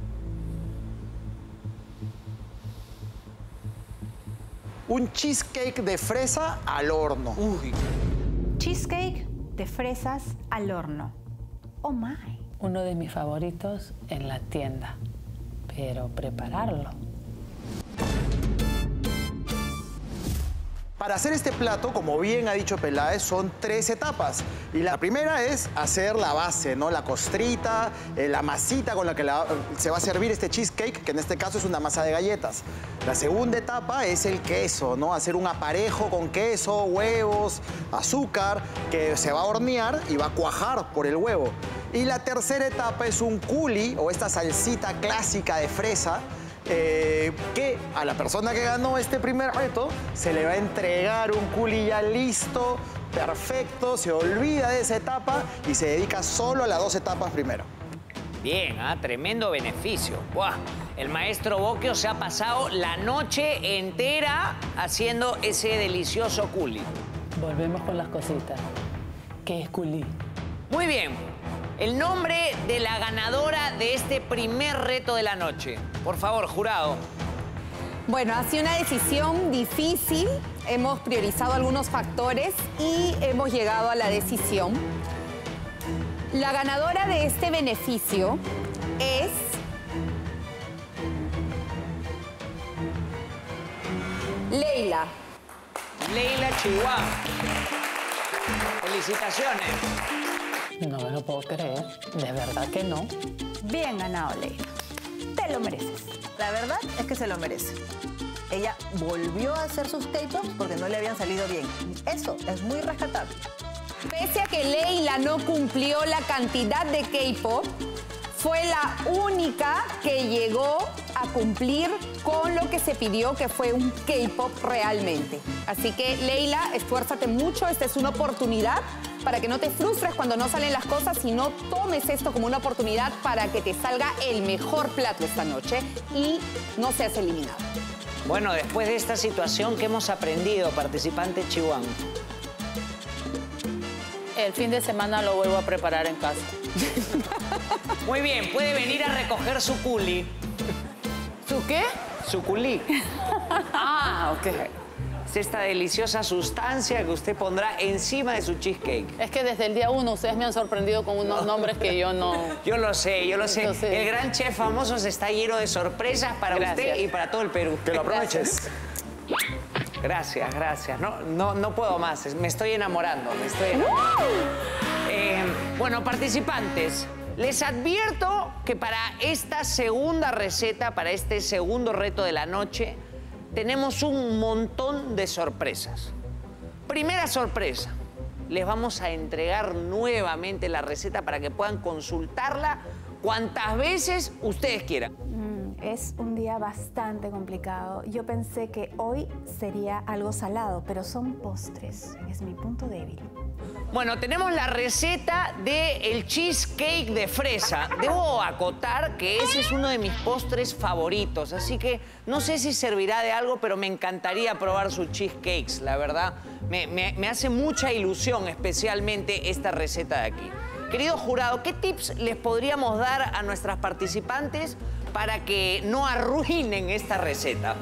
un cheesecake de fresa al horno. Uy. Cheesecake de fresas al horno. Oh my. Uno de mis favoritos en la tienda, pero prepararlo. Para hacer este plato, como bien ha dicho Peláez, son 3 etapas. Y la primera es hacer la base, ¿no? La costrita, la masita con la que se va a servir este cheesecake, que en este caso es una masa de galletas. La segunda etapa es el queso, ¿no? Hacer un aparejo con queso, huevos, azúcar, que se va a hornear y va a cuajar por el huevo. Y la tercera etapa es un coulis, o esta salsita clásica de fresa, que a la persona que ganó este primer reto se le va a entregar un coulis ya listo, perfecto, se olvida de esa etapa y se dedica solo a las 2 etapas primero. Bien, tremendo beneficio. ¡Buah! El maestro Bocchio se ha pasado la noche entera haciendo ese delicioso coulis. Volvemos con las cositas. ¿Qué es coulis? Muy bien. El nombre de la ganadora de este primer reto de la noche. Por favor, jurado. Bueno, ha sido una decisión difícil. Hemos priorizado algunos factores y hemos llegado a la decisión. La ganadora de este beneficio es... Leila. Leila Chihuahua. Felicitaciones. No me lo puedo creer. De verdad que no. Bien ganado, Leila. Te lo mereces. La verdad es que se lo merece. ella volvió a hacer sus K-pops porque no le habían salido bien. Eso es muy rescatable. Pese a que Leila no cumplió la cantidad de K-pop, fue la única que llegó a cumplir con lo que se pidió, que fue un K-pop realmente. Así que, Leila, esfuérzate mucho. Esta es una oportunidad para que no te frustres cuando no salen las cosas, sino tomes esto como una oportunidad para que te salga el mejor plato esta noche y no seas eliminado. Bueno, después de esta situación, ¿qué hemos aprendido, participante Chihuahua? El fin de semana lo vuelvo a preparar en casa. Muy bien, puede venir a recoger su culi. ¿Su qué? Su culí. Ah, ok. Es esta deliciosa sustancia que usted pondrá encima de su cheesecake. Es que desde el día 1 ustedes me han sorprendido con unos nombres que yo no... Yo lo sé, yo lo sé. Entonces... El gran chef famoso está lleno de sorpresas para usted y para todo el Perú. Que lo aproveches. Gracias, gracias. No puedo más, me estoy enamorando, bueno, participantes, les advierto que para esta segunda receta, para este segundo reto de la noche, tenemos un montón de sorpresas. Primera sorpresa, les vamos a entregar nuevamente la receta para que puedan consultarla cuantas veces ustedes quieran. Es un día bastante complicado. Yo pensé que hoy sería algo salado, pero son postres. Es mi punto débil. Bueno, tenemos la receta del cheesecake de fresa. Debo acotar que ese es uno de mis postres favoritos, así que no sé si servirá de algo, pero me encantaría probar sus cheesecakes, la verdad. Me hace mucha ilusión, especialmente esta receta de aquí. Querido jurado, ¿qué tips les podríamos dar a nuestras participantes para que no arruinen esta receta?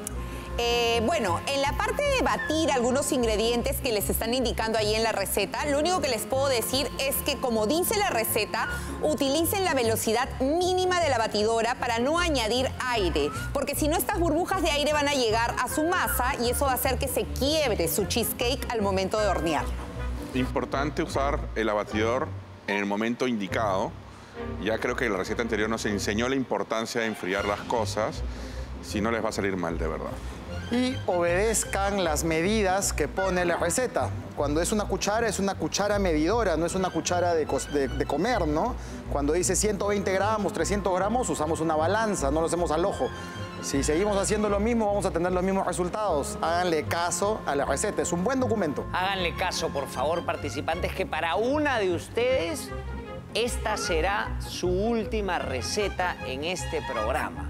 Bueno, en la parte de batir algunos ingredientes que les están indicando ahí en la receta, lo único que les puedo decir es que, como dice la receta, utilicen la velocidad mínima de la batidora para no añadir aire, porque si no, estas burbujas de aire van a llegar a su masa y eso va a hacer que se quiebre su cheesecake al momento de hornear. Importante usar el abatidor en el momento indicado. Ya creo que en la receta anterior nos enseñó la importancia de enfriar las cosas, si no les va a salir mal, de verdad. Y obedezcan las medidas que pone la receta. Cuando es una cuchara medidora, no es una cuchara de comer, ¿no? Cuando dice 120 gramos, 300 gramos, usamos una balanza, no lo hacemos al ojo. Si seguimos haciendo lo mismo, vamos a tener los mismos resultados. Háganle caso a la receta, es un buen documento. Háganle caso, por favor, participantes, que para una de ustedes, esta será su última receta en este programa.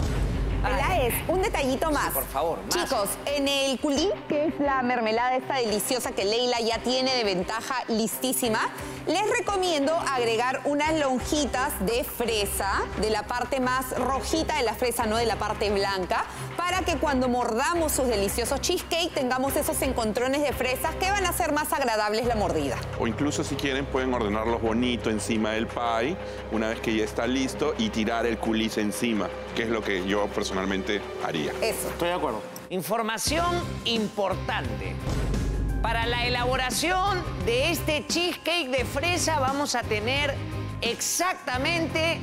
Es un detallito más. Sí, por favor, más. Chicos, en el culí, que es la mermelada esta deliciosa que Leila ya tiene de ventaja listísima, les recomiendo agregar unas lonjitas de fresa, de la parte más rojita de la fresa, no de la parte blanca, para que cuando mordamos sus deliciosos cheesecake tengamos esos encontrones de fresas que van a hacer más agradables la mordida. O incluso, si quieren, pueden ordenarlos bonito encima del pie, una vez que ya está listo, y tirar el coulis encima, que es lo que yo personalmente haría. Eso. Estoy de acuerdo. Información importante. Para la elaboración de este cheesecake de fresa vamos a tener exactamente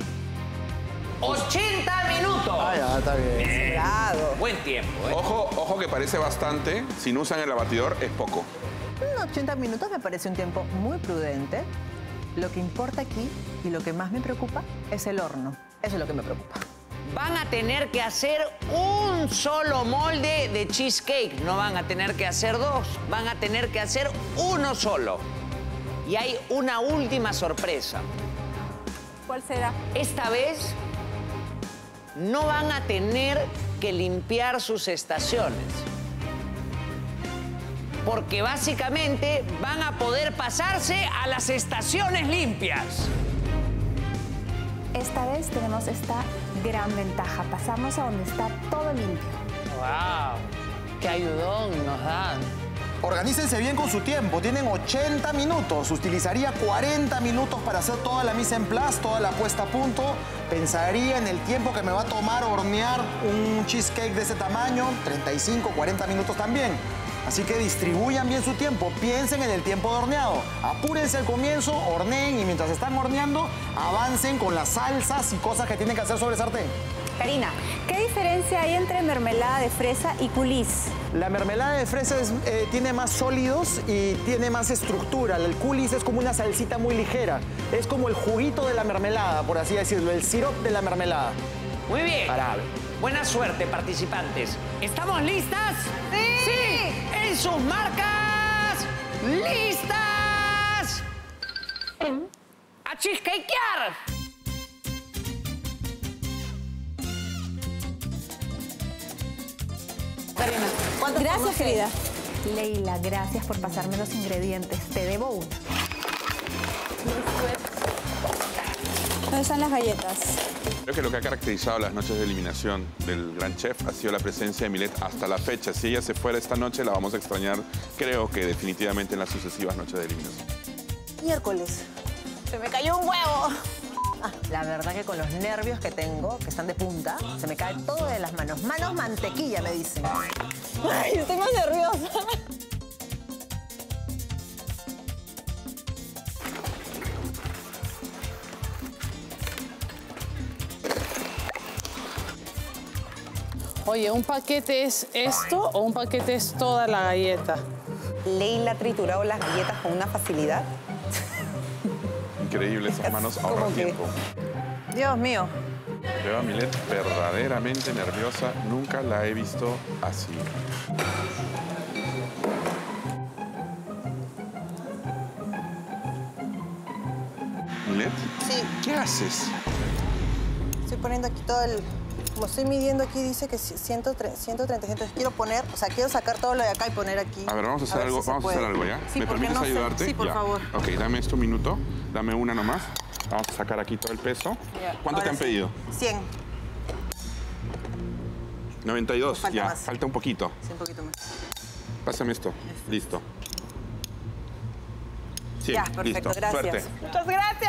80 minutos. Ah, ya, está bien. Bravo. Buen tiempo, ¿eh? Ojo que parece bastante. Si no usan el abatidor, es poco. 80 minutos me parece un tiempo muy prudente. Lo que importa aquí y lo que más me preocupa es el horno. Eso es lo que me preocupa. Van a tener que hacer un solo molde de cheesecake. No van a tener que hacer dos, van a tener que hacer uno solo. Y hay una última sorpresa. ¿Cuál será? Esta vez no van a tener que limpiar sus estaciones. Porque básicamente van a poder pasarse a las estaciones limpias. Esta vez tenemos esta gran ventaja. Pasamos a donde está todo limpio. ¡Wow! ¡Qué ayudón nos dan! Organícense bien con su tiempo. Tienen 80 minutos. Utilizaría 40 minutos para hacer toda la mise en place, toda la puesta a punto. Pensaría en el tiempo que me va a tomar hornear un cheesecake de ese tamaño. 35, 40 minutos también. Así que distribuyan bien su tiempo, piensen en el tiempo de horneado. Apúrense al comienzo, horneen y mientras están horneando, avancen con las salsas y cosas que tienen que hacer sobre el sartén. Karina, ¿qué diferencia hay entre mermelada de fresa y coulis? La mermelada de fresa tiene más sólidos y tiene más estructura. El coulis es como una salsita muy ligera. Es como el juguito de la mermelada, por así decirlo, el sirope de la mermelada. Muy bien. Árabe. Buena suerte, participantes. ¿Estamos listas? ¡Sí! ¡Sí! ¡En sus marcas! ¡Listas! ¡A cheeseckear! Karina, gracias, querida. Leila, gracias por pasarme los ingredientes. Te debo una. ¿Dónde están las galletas? Creo que lo que ha caracterizado las noches de eliminación del gran chef ha sido la presencia de Milet hasta la fecha. Si ella se fuera esta noche, la vamos a extrañar, creo que definitivamente en las sucesivas noches de eliminación. Miércoles. Se me cayó un huevo. La verdad que con los nervios que tengo, que están de punta, se me cae todo de las manos. Manos mantequilla, me dicen. Ay, estoy más nerviosa. Oye, ¿un paquete es esto o un paquete es toda la galleta? Leila ha triturado las galletas con una facilidad. Increíble, esas manos ahorran tiempo. Dios mío. Veo a Milet verdaderamente nerviosa. Nunca la he visto así. ¿Milet? Sí. ¿Qué haces? Estoy poniendo aquí todo el... Como estoy midiendo aquí, dice que 130. Entonces quiero poner, o sea, quiero sacar todo lo de acá y poner aquí. A ver, vamos a hacer algo, si vamos a hacer algo, ¿ya? Sí, ¿Me permites ayudarte? Sí, por favor. Ok, dame esto un minuto. Dame una nomás. Vamos a sacar aquí todo el peso. Ya, ¿Cuánto te han pedido? 100. 92. Falta ya, más. falta un poquito. Sí, un poquito más. Pásame esto. Listo. 100, Ya, perfecto, listo. gracias. Suerte. Muchas gracias.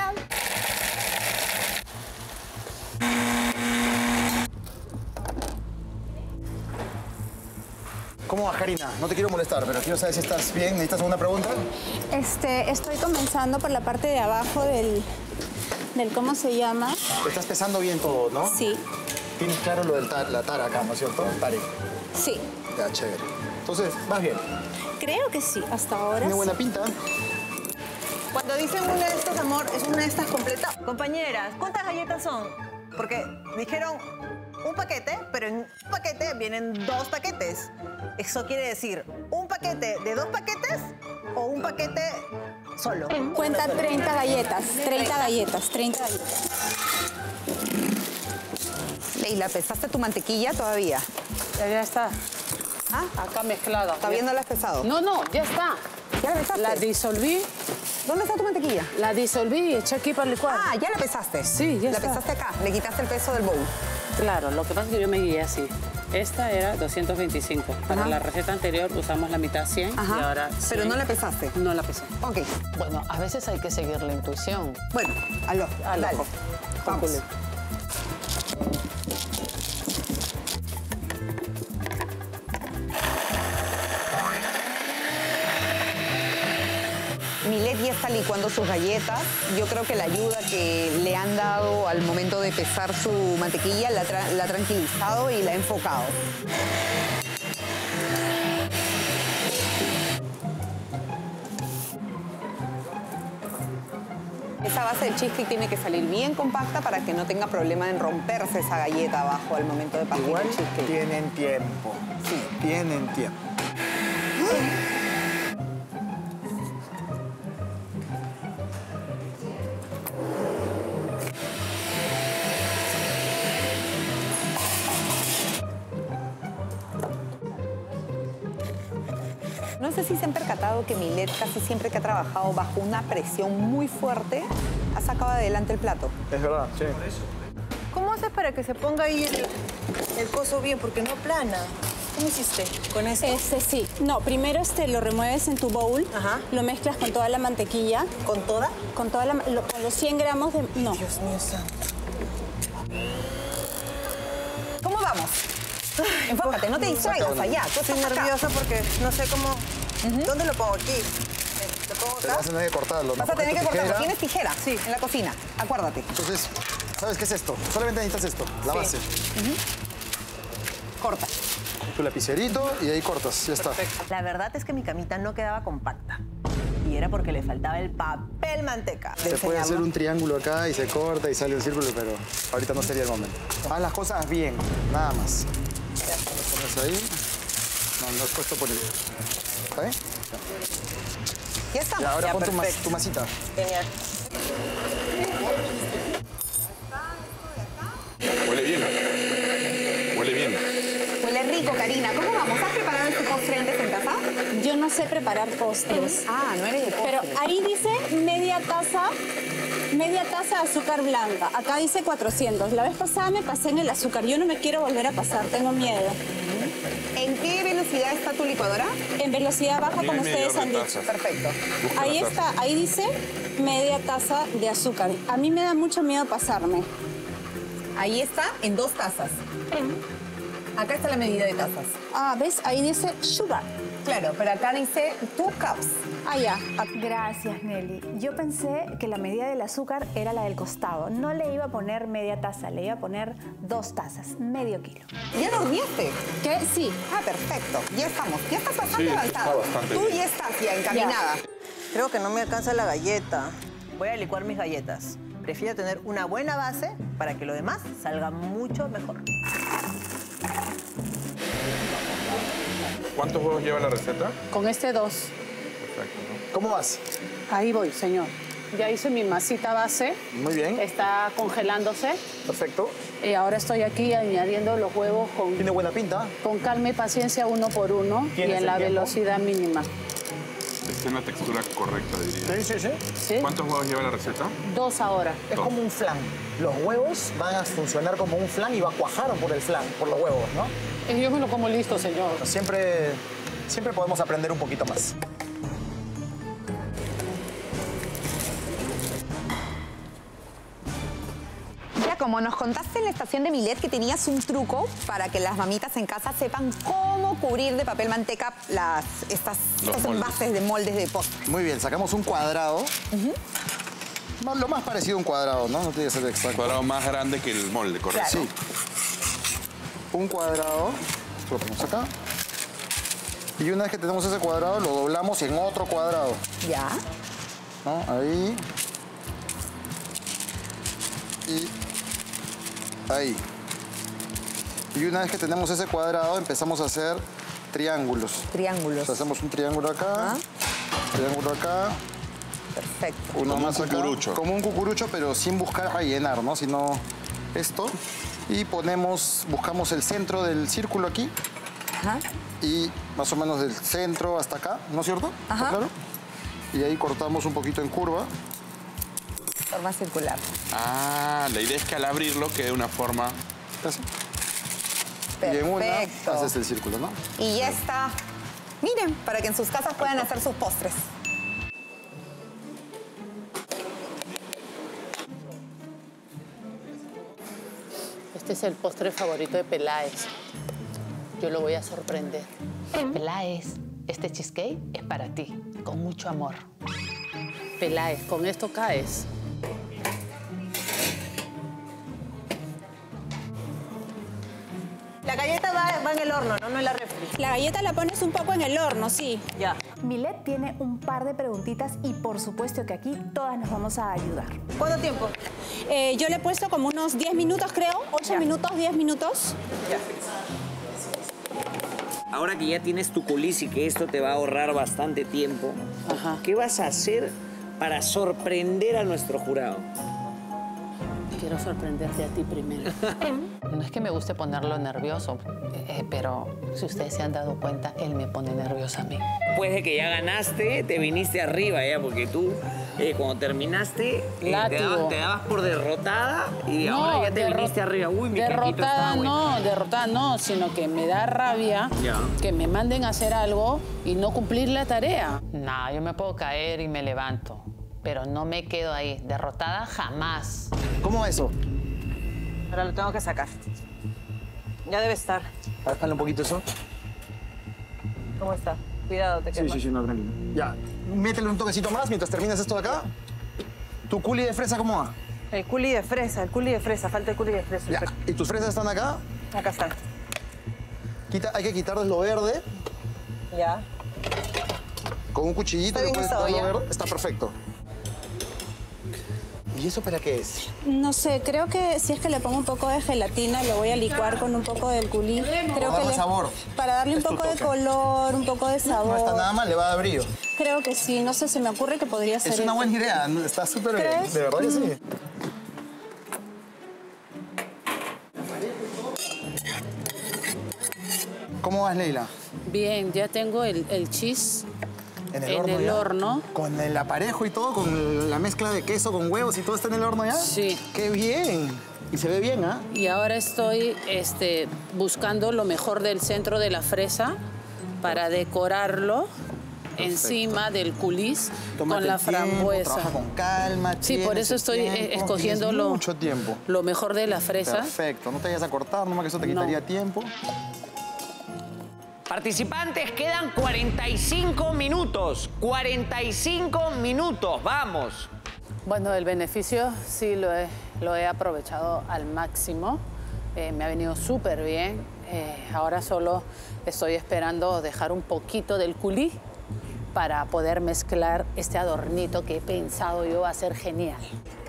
¿Cómo vas, Karina? No te quiero molestar, pero quiero saber si estás bien. ¿Necesitas alguna pregunta? Estoy comenzando por la parte de abajo del ¿cómo se llama? Te estás pesando bien todo, ¿no? Sí. Tienes claro lo del la tara acá, ¿no es cierto? Tare. Sí. Ya, chévere. Entonces, vas bien. Creo que sí, hasta ahora. Tiene buena pinta. Cuando dicen una de estas, amor, ¿es una de estas completa? Compañeras, ¿cuántas galletas son? Porque dijeron un paquete, pero en un paquete vienen 2 paquetes. Eso quiere decir, ¿un paquete de 2 paquetes o un paquete solo? Cuenta 30 galletas, 30 galletas. Leila, ¿pesaste tu mantequilla todavía? Ya está. ¿Ah? Acá mezclada. ¿Todavía no la has pesado? No, ya está. ¿Ya la pesaste? La disolví. ¿Dónde está tu mantequilla? La disolví y eché aquí para el licuado. Ah, ¿ya la pesaste? Sí, ya la está. pesaste acá, le quitaste el peso del bowl. Claro, lo que pasa es que yo me guié así. Esta era 225. Para Ajá. la receta anterior usamos la mitad 100 Ajá. y ahora 100. Pero no la pesaste. No la pesé. Ok. Bueno, a veces hay que seguir la intuición. Bueno, aló, dale. ojo. Vamos. Milet ya está licuando sus galletas. Yo creo que la ayuda que le han dado al momento de pesar su mantequilla la ha tranquilizado y la ha enfocado. Esa base del cheesecake tiene que salir bien compacta para que no tenga problema en romperse esa galleta abajo al momento de partir Igual el cheesecake. tienen tiempo. Sí, tienen tiempo. No sé si se han percatado que Milet casi siempre que ha trabajado bajo una presión muy fuerte, ha sacado adelante el plato. Es verdad, sí. ¿Cómo haces para que se ponga ahí el coso bien? Porque no plana. ¿Cómo hiciste? ¿Con esto? Sí. No, primero lo remueves en tu bowl. Ajá. Lo mezclas con toda la mantequilla. ¿Con toda? Con los 100 gramos de... No. Dios mío santo. ¿Cómo vamos? Enfócate, no te distraigas allá. Tú Estoy estás acá. nerviosa porque no sé cómo... ¿Dónde lo pongo? Aquí. ¿Lo pongo Pero acá? vas a tener que cortarlo, ¿no? Vas a tener que Con tu cortarlo. tijera. ¿Tienes tijera? Sí. En la cocina. Acuérdate. Entonces, ¿Sabes qué es esto? Solamente necesitas esto, la base. Corta. Tu lapicerito y ahí cortas, ya está. La verdad es que mi camita no quedaba compacta. Y era porque le faltaba el papel manteca. Se puede hacer un triángulo acá y se corta y sale un círculo, pero ahorita no sería el momento. Haz las cosas bien, nada más. Lo pones ahí. No es puesto por el... ¿Está bien? Ya está. Y ahora pon tu masita. Genial. Huele bien. Huele bien. Huele rico, Karina. ¿Cómo vamos? ¿Has preparado este postre antes en casa? Yo no sé preparar postres. Ah, no eres de postre. Pero ahí dice media taza de azúcar blanca. Acá dice 400. La vez pasada me pasé en el azúcar. Yo no me quiero volver a pasar, tengo miedo. ¿En qué velocidad está tu licuadora? En velocidad baja, como ustedes han dicho. Perfecto. Ahí está, ahí dice media taza de azúcar. A mí me da mucho miedo pasarme. Ahí está, en 2 tazas. Acá está la medida de tazas. Ah, ¿ves? Ahí dice sugar. Claro, pero acá dice 2 cups. Ah, ya. Gracias, Nelly. Yo pensé que la medida del azúcar era la del costado. No le iba a poner media taza, le iba a poner 2 tazas, medio kilo. ¿Ya lo horneaste? ¿Qué? Sí. Ah, perfecto. Ya estamos. Ya estás bastante avanzada. está bastante Tú bien. ya estás ya encaminada. Creo que no me alcanza la galleta. Voy a licuar mis galletas. Prefiero tener una buena base para que lo demás salga mucho mejor. ¿Cuántos huevos lleva la receta? Con este 2. Perfecto, ¿no? ¿Cómo vas? Ahí voy, señor. Ya hice mi masita base. Muy bien. Está congelándose. Perfecto. Y ahora estoy aquí añadiendo los huevos Tiene buena pinta. con calma y paciencia, uno por uno. Y ¿Tienes en el la tiempo? velocidad mínima. Tiene una textura correcta, diría. Sí. ¿Sí? ¿Cuántos huevos lleva la receta? 2 ahora. Es como un flan. Los huevos van a funcionar como un flan y va a cuajar por el flan, por los huevos, ¿no? Y yo me lo como listo, señor. Siempre podemos aprender un poquito más. Ya, como nos contaste en la estación de Milet que tenías un truco para que las mamitas en casa sepan cómo cubrir de papel manteca estas moldes. envases de moldes de postre. Muy bien, sacamos un cuadrado. Lo más parecido a un cuadrado, ¿no? No tiene que ser Un exacto. cuadrado más grande que el molde, correcto. Sí. Un cuadrado. Esto lo ponemos acá. Y una vez que tenemos ese cuadrado, lo doblamos en otro cuadrado. Ya. ¿No? Ahí. Y ahí. Y una vez que tenemos ese cuadrado, empezamos a hacer triángulos. Triángulos. O sea, hacemos un triángulo acá, triángulo acá, Perfecto. uno Como más un acá. cucurucho. Como un cucurucho, pero sin buscar rellenar, ¿no? Sino esto. Y buscamos el centro del círculo aquí. Ajá. Y más o menos del centro hasta acá, ¿no es cierto? ¿Está Ajá. claro? Y ahí cortamos un poquito en curva. Forma circular. Ah, la idea es que al abrirlo quede una forma... Así. Y en una Perfecto. haces el círculo, ¿no? Y ya está. Miren, para que en sus casas puedan hacer sus postres. Este es el postre favorito de Peláez. Yo lo voy a sorprender. Peláez, este cheesecake es para ti, con mucho amor. Peláez, con esto caes. La galleta va en el horno, no en la refri. La galleta la pones un poco en el horno, sí. Ya. Milet tiene un par de preguntitas y por supuesto que aquí todas nos vamos a ayudar. ¿Cuánto tiempo? Yo le he puesto como unos 10 minutos, creo. 8 minutos, 10 minutos. Ya. Ahora que ya tienes tu coulis y que esto te va a ahorrar bastante tiempo, Ajá. ¿qué vas a hacer para sorprender a nuestro jurado? Quiero sorprenderte a ti primero. No es que me guste ponerlo nervioso, pero si ustedes se han dado cuenta, él me pone nerviosa a mí. Después de que ya ganaste, te viniste arriba ya, porque tú cuando terminaste Látigo. te dabas por derrotada y ahora ya te viniste arriba. Uy, mi quequito está bueno. Derrotada no, sino que me da rabia Ya. que me manden a hacer algo y no cumplir la tarea. No, yo me puedo caer y me levanto, pero no me quedo ahí. Derrotada jamás. ¿Cómo va eso? Ahora lo tengo que sacar. Ya debe estar. Bájale un poquito eso. ¿Cómo está? Cuidado, te quemas. Sí, no, tranquilo. Ya, métele un toquecito más mientras terminas esto de acá. ¿Tu culi de fresa cómo va? El culi de fresa, falta el culi de fresa. Ya. ¿Y tus fresas están acá? Acá están. Hay que quitarles lo verde. Ya. Con un cuchillito le puedes quitar lo verde. Está perfecto. ¿Y eso para qué es? No sé, creo que si es que le pongo un poco de gelatina, lo voy a licuar con un poco del culí. Creo para darle sabor. Para darle un poco de color, un poco de sabor. No está nada mal, le va a dar brillo. Creo que sí, no sé, se me ocurre que podría ser. Es una buena idea, está súper bien. De verdad que sí. ¿Cómo vas, Leila? Bien, ya tengo el cheese en el horno. ¿Con el aparejo y todo? ¿Con la mezcla de queso con huevos y todo está en el horno ya? Sí. ¡Qué bien! Y se ve bien, ¿ah? Y ahora estoy buscando lo mejor del centro de la fresa para decorarlo. Perfecto. Encima del coulis con la frambuesa. Trabaja con calma. Sí, por eso estoy escogiendo mucho tiempo. Lo mejor de la fresa. Perfecto, no te vayas a cortar, nomás que eso te quitaría tiempo. Participantes, quedan 45 minutos. 45 minutos, vamos. Bueno, el beneficio sí lo he aprovechado al máximo. Me ha venido súper bien. Ahora solo estoy esperando dejar un poquito del coulis para poder mezclar este adornito que he pensado yo va a ser genial.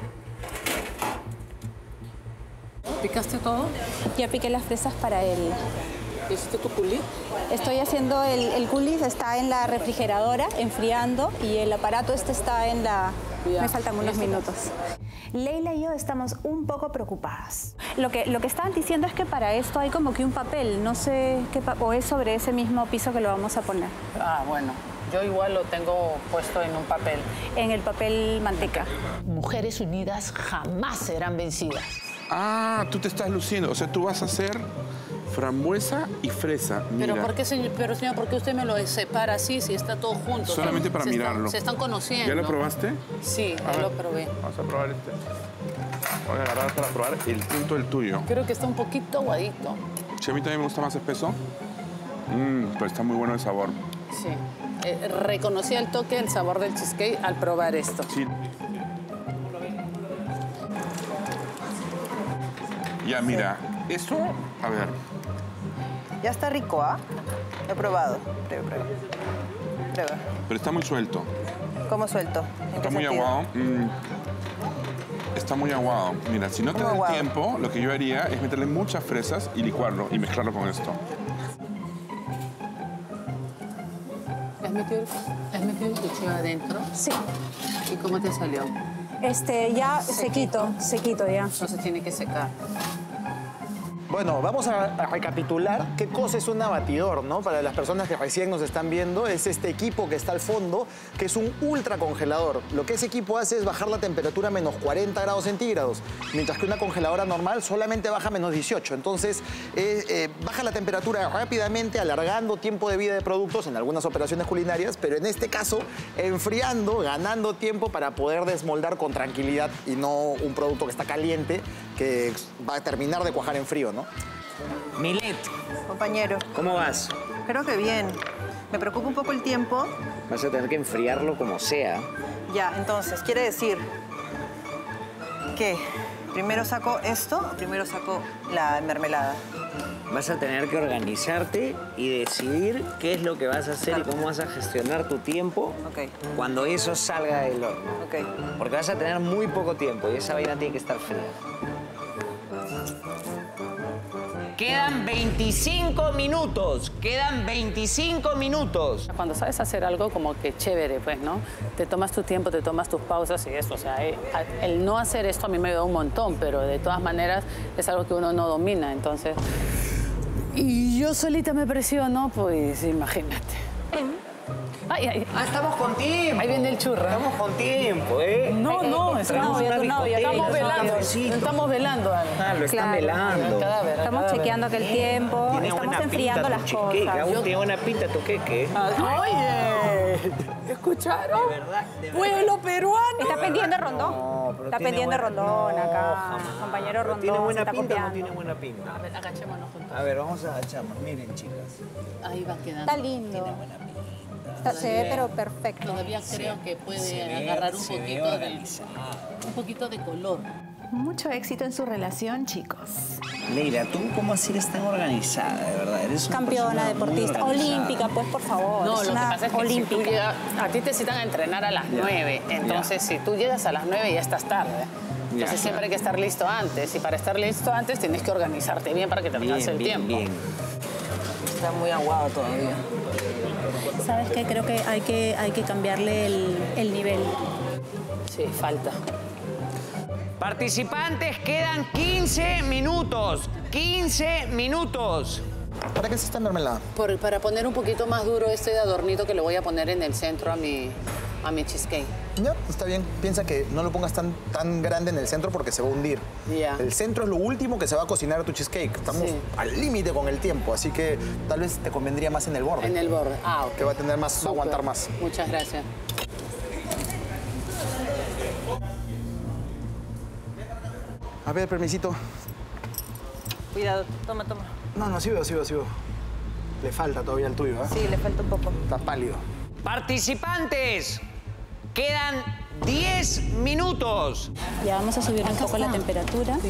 ¿Picaste todo? Ya piqué las fresas para el... ¿Hiciste tu coulis? Estoy haciendo el coulis, está en la refrigeradora, enfriando, y el aparato está en la... Ya. Me faltan unos minutos. Leila y yo estamos un poco preocupadas. Lo que estaban diciendo es que para esto hay como que un papel, no sé qué o es sobre ese mismo piso que lo vamos a poner. Ah, bueno. Yo igual lo tengo puesto en un papel. En el papel manteca. Mujeres unidas jamás serán vencidas. Ah, tú te estás luciendo. O sea, tú vas a hacer frambuesa y fresa. Mira. Pero señor, ¿por qué usted me lo separa así si está todo junto? Solamente para mirarlo. Se están conociendo. ¿Ya lo probaste? Sí, ya lo probé. Vamos a probar este. Voy a agarrar para probar el punto del tuyo. Creo que está un poquito aguadito. Sí, a mí también me gusta más espeso. Pero está muy bueno el sabor. Sí. Reconocí al toque el sabor del cheesecake al probar esto. Sí. Ya, mira, eso, a ver. Ya está rico, ¿ah? He probado. Prueba. Pero está muy suelto. ¿Cómo suelto? Está muy aguado. Está muy aguado. Mira, si no te da el tiempo, lo que yo haría es meterle muchas fresas y licuarlo y mezclarlo con esto. ¿Has metido el cuchillo adentro? Sí. ¿Y cómo te salió? Ya sequito ya. Entonces tiene que secar. Bueno, vamos a recapitular qué cosa es un abatidor, ¿no? Para las personas que recién nos están viendo, es este equipo que está al fondo, que es un ultracongelador. Lo que ese equipo hace es bajar la temperatura a menos 40 grados centígrados, mientras que una congeladora normal solamente baja a menos 18. Entonces, baja la temperatura rápidamente, alargando tiempo de vida de productos en algunas operaciones culinarias, pero en este caso, enfriando, ganando tiempo para poder desmoldar con tranquilidad y no un producto que está caliente, que va a terminar de cuajar en frío, ¿no? Milet. Compañero. ¿Cómo vas? Creo que bien. Me preocupa un poco el tiempo. Vas a tener que enfriarlo como sea. Ya, entonces, quiere decir que primero saco esto o primero saco la mermelada. Vas a tener que organizarte y decidir qué es lo que vas a hacer y cómo vas a gestionar tu tiempo cuando eso salga del horno. Porque vas a tener muy poco tiempo y esa vaina tiene que estar fría. Quedan 25 minutos. Quedan 25 minutos. Cuando sabes hacer algo como que chévere, pues, ¿no? Te tomas tu tiempo, te tomas tus pausas y eso. O sea, el no hacer esto a mí me ayudó un montón, pero de todas maneras es algo que uno no domina, entonces... Y yo solita me presiono, pues imagínate. Estamos con tiempo. Ahí viene el churro. Estamos con tiempo, ¿eh? No, estamos velando. Lo están velando. Estamos chequeando que el tiempo, estamos enfriando las cosas. Tiene buena pinta tu queque. Oye, ¿escucharon? De verdad. Pueblo peruano. Está pendiente Rondón. Está pendiente Rondón acá. Compañero Rondón. ¿Tiene buena está pinta o no copiando. tiene buena pinta? A ver, agachémonos juntos. A ver, vamos a agacharnos. Miren, chicas. Ahí va quedando. Está lindo. Se ve pero perfecto. Todavía creo que puede agarrar un poquito de color. Mucho éxito en su relación, chicos. Leila, ¿tú cómo así eres tan organizada, de verdad? Eres una Campeona, persona muy deportista, organizada. olímpica, pues por favor. No, lo que pasa es que si tú olímpica. llegas, a ti te citan a entrenar a las 9, entonces si tú llegas a las 9 ya estás tarde. Entonces siempre hay que estar listo antes, y para estar listo antes tienes que organizarte bien para que te alcance el tiempo. Bien. Está muy aguado todavía. ¿Sabes qué? Creo que hay que cambiarle el nivel. Sí, falta. Participantes, quedan 15 minutos. 15 minutos. ¿Para qué es esta mermelada? Para poner un poquito más duro este de adornito que le voy a poner en el centro a mi cheesecake. Ya, está bien. Piensa que no lo pongas tan grande en el centro porque se va a hundir. Ya. El centro es lo último que se va a cocinar a tu cheesecake. Estamos al límite con el tiempo, así que tal vez te convendría más en el borde. En el borde. Ah, ok. Que va a tener más, va a aguantar más. Muchas gracias. A ver, permisito. Cuidado, toma. No, sí veo. Le falta todavía el tuyo, ¿eh? Sí, le falta un poco. Está pálido. Participantes, quedan 10 minutos. Ya vamos a subir un poco la temperatura.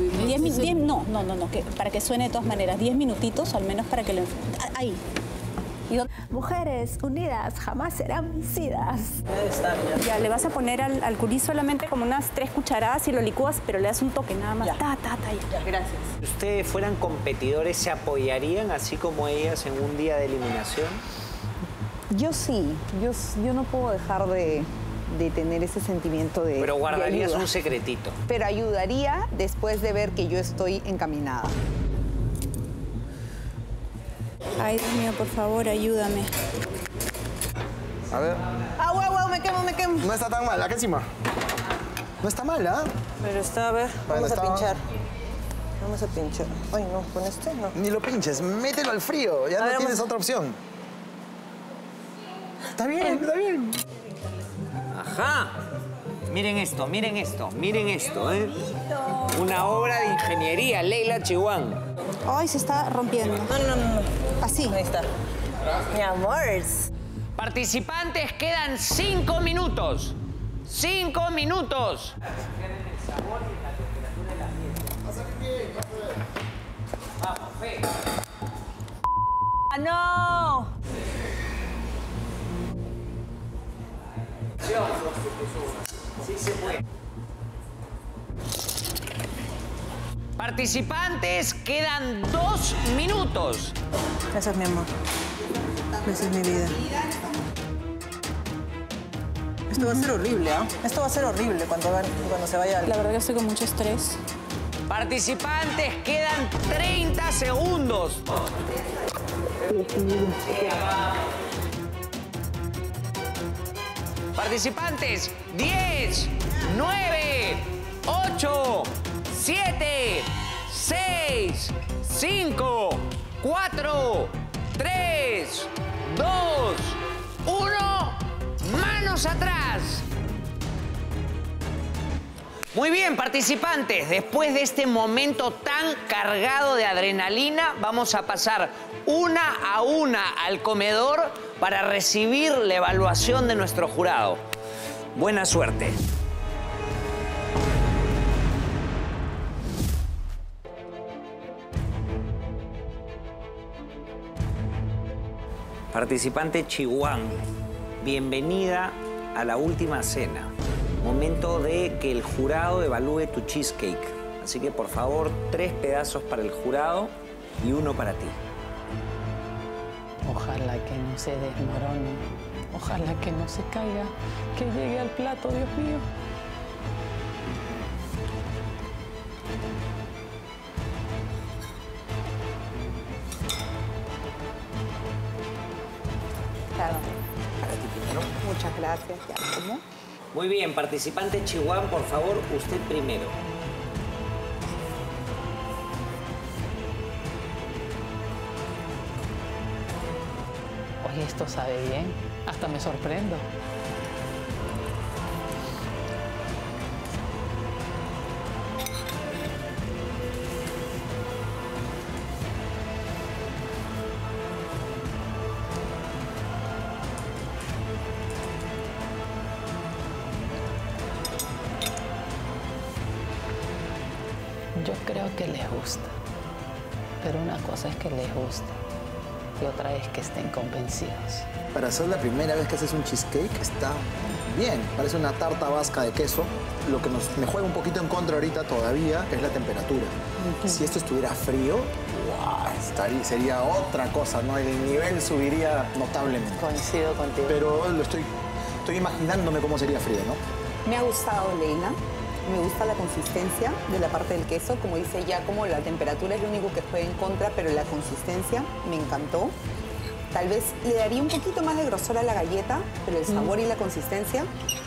Para que suene de todas maneras. 10 minutitos al menos para que lo... Ahí. Mujeres unidas jamás serán vencidas. Ya, le vas a poner al curí solamente como unas 3 cucharadas y lo licúas, pero le das un toque nada más. Ya. Ya. Gracias. Si ustedes fueran competidores, ¿se apoyarían así como ellas en un día de eliminación? Yo sí, yo no puedo dejar de tener ese sentimiento de Pero guardarías de ayuda. un secretito. Pero ayudaría después de ver que yo estoy encaminada. Ay, Dios mío, por favor, ayúdame. A ver. ¡Ah, me quemo! No está tan mal, acá encima. No está mal, ¿ah? Pero está, a ver, Bueno, vamos a está- pinchar. Vamos a pinchar. Ay, no, con este no. Ni lo pinches, mételo al frío. Ya A no ver, tienes vamos. otra opción. Está bien. Ajá. Miren esto, ¿eh? Una obra de ingeniería, Leila Chihuán. Ay, se está rompiendo. No. Así. Ahí está. Mi amor. Participantes, quedan 5 minutos. 5 minutos. ¡Ah, no! Sí se puede. Participantes, quedan 2 minutos. Gracias, mi amor. Esa es mi vida. Esto va a ser horrible, ¿ah? Esto va a ser horrible cuando se vaya La verdad que estoy con mucho estrés. Participantes, quedan 30 segundos. Participantes, 10, 9, 8, 7, 6, 5, 4, 3, 2, 1. ¡Manos atrás! Muy bien, participantes. Después de este momento tan cargado de adrenalina, vamos a pasar una a una al comedor para recibir la evaluación de nuestro jurado. Buena suerte. Participante Chihuán, bienvenida a la última cena. Momento de que el jurado evalúe tu cheesecake. Así que, por favor, 3 pedazos para el jurado y 1 para ti. Ojalá que no se desmorone. Ojalá que no se caiga. Que llegue al plato, Dios mío. Claro. Para ti primero. Muchas gracias. Ya, ¿cómo? Muy bien, participante Chihuán, por favor, usted primero. Oye, esto sabe bien. Hasta me sorprendo. es que les gusta, pero una cosa es que les guste y otra es que estén convencidos. Para ser la primera vez que haces un cheesecake está bien, parece una tarta vasca de queso. Lo que me juega un poquito en contra ahorita todavía es la temperatura. Si esto estuviera frío, wow, sería otra cosa, ¿no? El nivel subiría notablemente. Coincido contigo. Pero estoy imaginándome cómo sería frío, ¿no? Me ha gustado, Leila. Me gusta la consistencia de la parte del queso. Como dice ya, como la temperatura es lo único que juega en contra, pero la consistencia me encantó. Tal vez le daría un poquito más de grosor a la galleta, pero el sabor y la consistencia...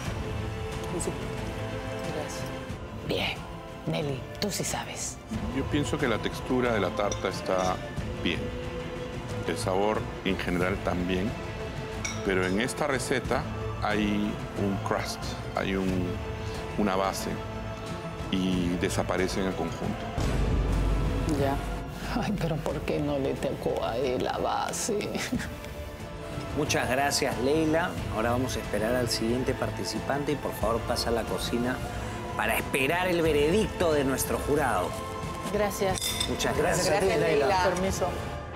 Gracias. Bien. Nelly, tú sí sabes. Yo pienso que la textura de la tarta está bien. El sabor en general también. Pero en esta receta hay un crust, hay una base y desaparece en el conjunto. Ya. Ay, pero ¿por qué no le tocó a él la base? Muchas gracias, Leila. Ahora vamos a esperar al siguiente participante y por favor pasa a la cocina para esperar el veredicto de nuestro jurado. Gracias. Muchas gracias. Gracias, Leila. Permiso.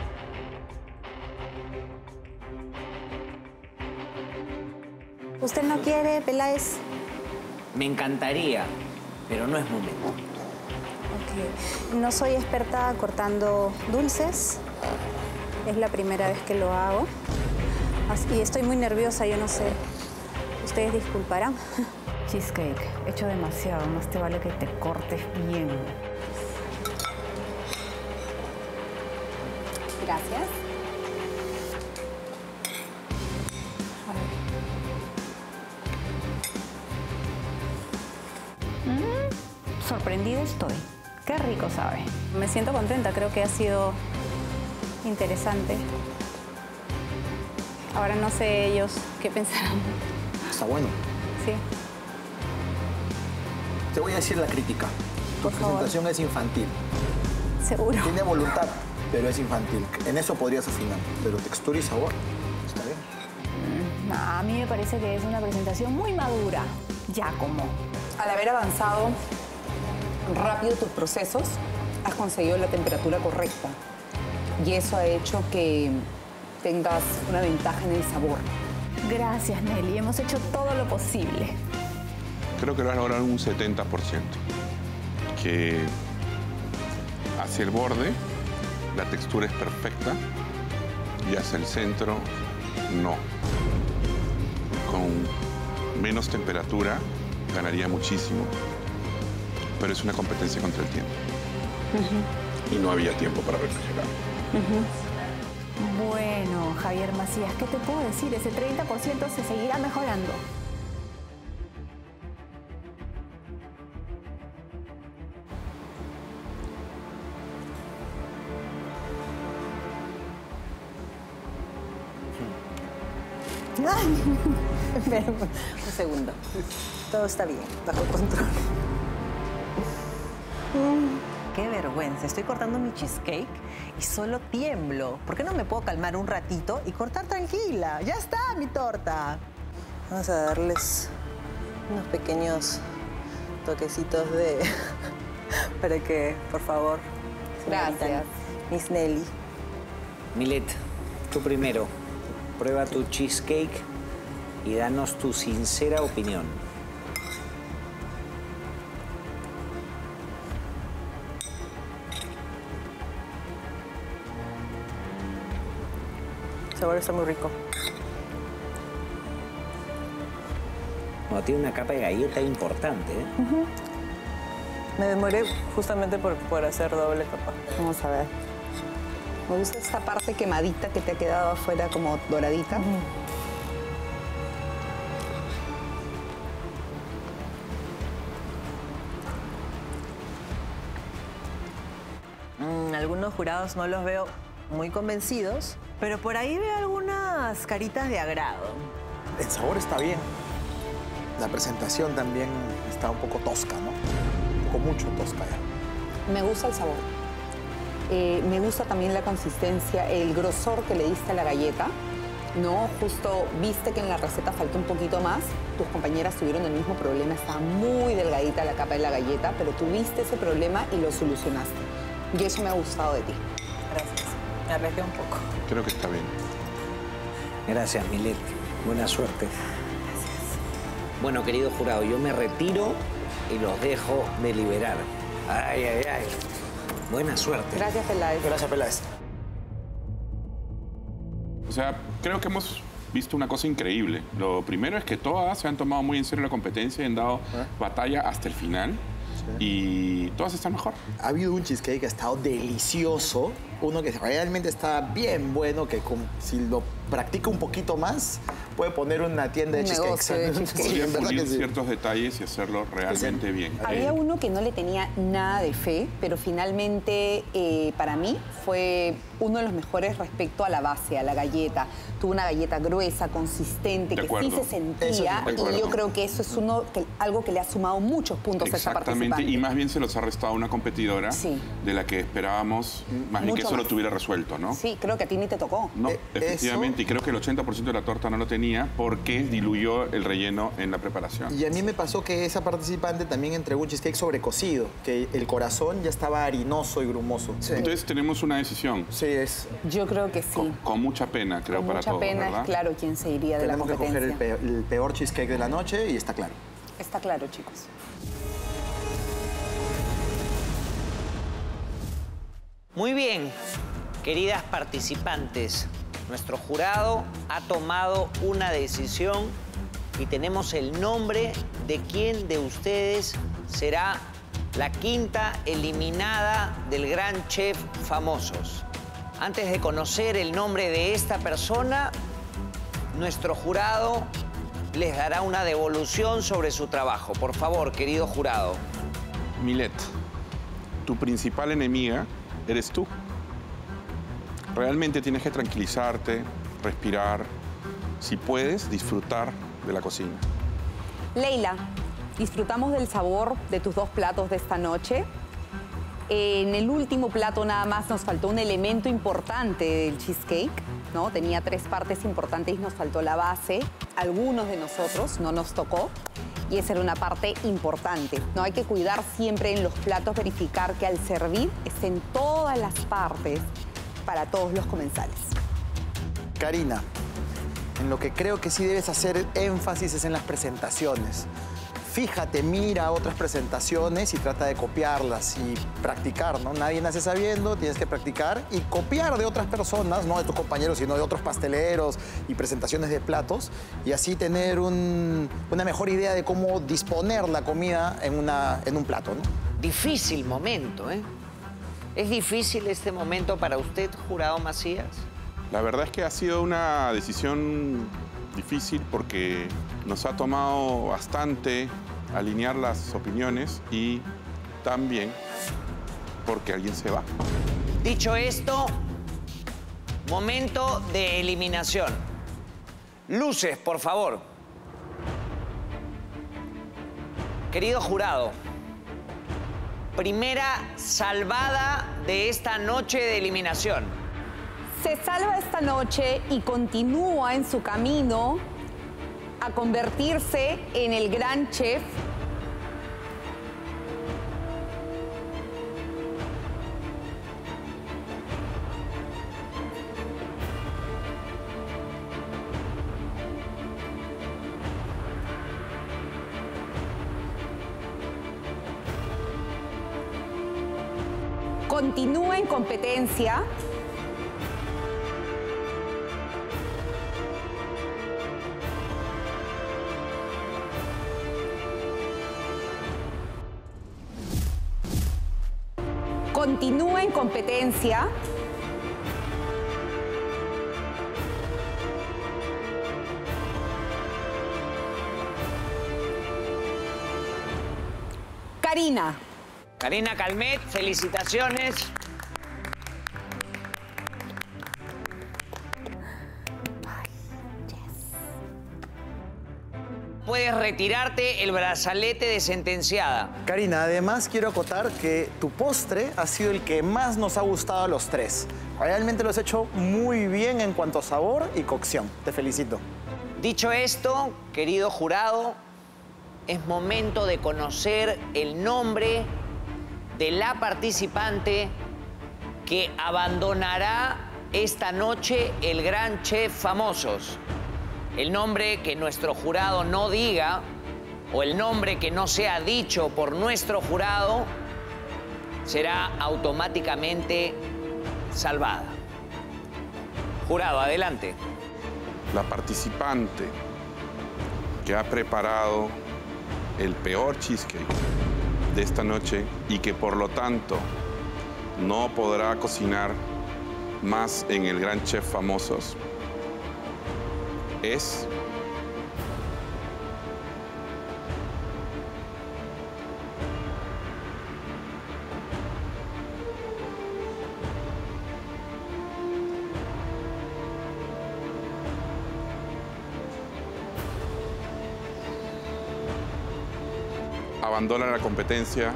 ¿Usted no quiere, Peláez? Me encantaría, pero no es momento. Ok. No soy experta cortando dulces. Es la primera vez que lo hago. Y estoy muy nerviosa, yo no sé. Ustedes disculparán. Cheesecake, hecho demasiado. Más te vale que te cortes bien. Gracias. Sorprendida estoy. Qué rico sabe. Me siento contenta, creo que ha sido interesante. Ahora no sé ellos qué pensarán. Está bueno. Sí. Te voy a decir la crítica. Tu presentación es infantil. Seguro. Tiene voluntad, pero es infantil. En eso podrías afinar. Pero textura y sabor, está bien. No, a mí me parece que es una presentación muy madura. Ya como. Al haber avanzado rápido tus procesos, has conseguido la temperatura correcta. Y eso ha hecho que tengas una ventaja en el sabor. Gracias, Nelly. Hemos hecho todo lo posible. Creo que lo has logrado un 70%. Que hacia el borde la textura es perfecta y hacia el centro no. Con menos temperatura ganaría muchísimo, pero es una competencia contra el tiempo. Y no había tiempo para reflexionar. Bueno, Javier Macías, ¿qué te puedo decir? Ese 30% se seguirá mejorando. Un segundo. Todo está bien, bajo control. Qué vergüenza. Estoy cortando mi cheesecake y solo tiemblo. ¿Por qué no me puedo calmar un ratito y cortar tranquila? ¡Ya está mi torta! Vamos a darles unos pequeños toquecitos de... para que, por favor, se Gracias. permitan. Miss Nelly. Milet, tú primero. Prueba tu cheesecake y danos tu sincera opinión. El sabor está muy rico. Bueno, tiene una capa de galleta importante, ¿eh? Me demoré justamente por hacer doble capa. Vamos a ver. Me gusta esta parte quemadita que te ha quedado afuera como doradita. Algunos jurados no los veo muy convencidos, pero por ahí veo algunas caritas de agrado. El sabor está bien. La presentación también está un poco tosca, ¿no? Un poco mucho tosca ya. Me gusta el sabor. Me gusta también la consistencia, el grosor que le diste a la galleta. No, justo viste que en la receta faltó un poquito más. Tus compañeras tuvieron el mismo problema. Estaba muy delgadita la capa de la galleta, pero tuviste ese problema y lo solucionaste. Y eso me ha gustado de ti. Gracias. Me arriesgué un poco. Creo que está bien. Gracias, Milet. Buena suerte. Bueno, querido jurado, yo me retiro y los dejo deliberar. Ay, ay, ay. Buena suerte. Gracias, Peláez. Gracias, Peláez. O sea, creo que hemos visto una cosa increíble. Lo primero es que todas se han tomado muy en serio la competencia y han dado batalla hasta el final. Y todas están mejor. Ha habido un cheesecake que ha estado delicioso, uno que realmente está bien bueno, que si lo practica un poquito más, puede poner una tienda de cheesecakes. Podrían pulir ciertos detalles y hacerlo realmente bien. Había uno que no le tenía nada de fe, pero finalmente para mí fue uno de los mejores respecto a la base, a la galleta. Tuvo una galleta gruesa, consistente, que sí se sentía. Y yo creo que eso es algo que le ha sumado muchos puntos a esa participante. Y más bien se los ha restado una competidora de la que esperábamos más bien que eso lo tuviera resuelto, ¿no? Sí, creo que a ti ni te tocó. No, efectivamente. Y creo que el 80% de la torta no lo tenía porque diluyó el relleno en la preparación. Y a mí me pasó que esa participante también entregó un cheesecake sobrecocido, que el corazón ya estaba harinoso y grumoso. Sí. Entonces tenemos una decisión. Sí, es... Yo creo que sí. Con mucha pena, creo, para todos, mucha pena, ¿verdad? es claro quién se iría de la competencia. Tenemos que coger el peor cheesecake de la noche y está claro. Está claro, chicos. Muy bien, queridas participantes. Nuestro jurado ha tomado una decisión y tenemos el nombre de quién de ustedes será la quinta eliminada del Gran Chef Famosos. Antes de conocer el nombre de esta persona, nuestro jurado les dará una devolución sobre su trabajo. Por favor, querido jurado. Milet, tu principal enemiga eres tú. Realmente tienes que tranquilizarte, respirar, si puedes, disfrutar de la cocina. Leila, disfrutamos del sabor de tus 2 platos de esta noche. En el último plato nada más nos faltó un elemento importante del cheesecake, ¿no? Tenía 3 partes importantes y nos faltó la base. Algunos de nosotros no nos tocó y esa era una parte importante, ¿no? Hay que cuidar siempre en los platos, verificar que al servir estén todas las partes para todos los comensales. Karina, en lo que creo que sí debes hacer énfasis es en las presentaciones. Fíjate, mira otras presentaciones y trata de copiarlas y practicar, ¿no? Nadie nace sabiendo, tienes que practicar y copiar de otras personas, no de tus compañeros, sino de otros pasteleros y presentaciones de platos, y así tener una mejor idea de cómo disponer la comida en un plato, ¿no? Difícil momento, ¿eh? ¿Es difícil este momento para usted, jurado Macías? La verdad es que ha sido una decisión difícil porque nos ha tomado bastante alinear las opiniones y también porque alguien se va. Dicho esto, momento de eliminación. Luces, por favor. Querido jurado, primera salvada de esta noche de eliminación. Se salva esta noche y continúa en su camino a convertirse en el gran chef. Continúa en competencia. Continúa en competencia. Karina. Karina Calmet, felicitaciones. puedes retirarte el brazalete de sentenciada. Karina, además quiero acotar que tu postre ha sido el que más nos ha gustado a los tres. Realmente lo has hecho muy bien en cuanto a sabor y cocción. Te felicito. Dicho esto, querido jurado, es momento de conocer el nombre de la participante que abandonará esta noche el Gran Chef Famosos. El nombre que nuestro jurado no diga o el nombre que no sea dicho por nuestro jurado será automáticamente salvada. Jurado, adelante. La participante que ha preparado el peor cheesecake de esta noche y que por lo tanto no podrá cocinar más en el Gran Chef Famosos es... Abandona la competencia.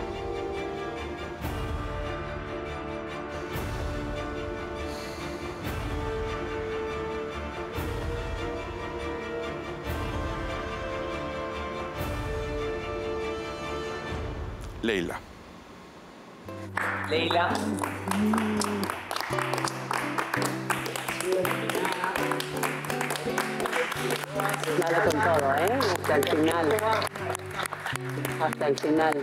Leila. Leila. Dale con todo, ¿eh? Hasta el final. Hasta el final.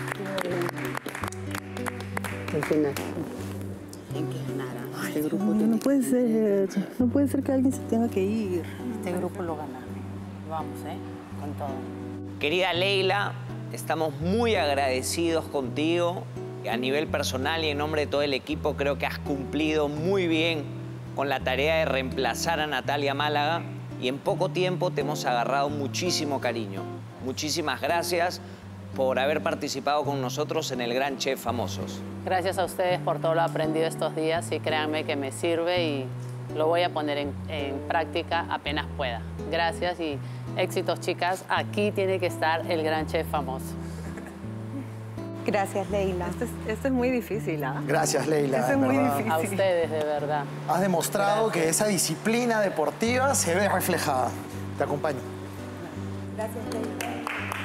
El final. ¿Quién que ganara? Este grupo no puede ser que alguien se tenga que ir. Este grupo lo gana. Vamos, con todo. Querida Leila, estamos muy agradecidos contigo. A nivel personal y en nombre de todo el equipo, creo que has cumplido muy bien con la tarea de reemplazar a Natalia Málaga y en poco tiempo te hemos agarrado muchísimo cariño. Muchísimas gracias por haber participado con nosotros en el Gran Chef Famosos. Gracias a ustedes por todo lo aprendido estos días y créanme que me sirve y lo voy a poner en práctica apenas pueda. Gracias y éxitos, chicas. Aquí tiene que estar el Gran Chef Famoso. Gracias, Leila. Esto es muy difícil, ¿ah? Gracias, Leila. Esto es muy difícil. A ustedes, de verdad. Has demostrado que esa disciplina deportiva se ve reflejada. Te acompaño. Gracias, Leila.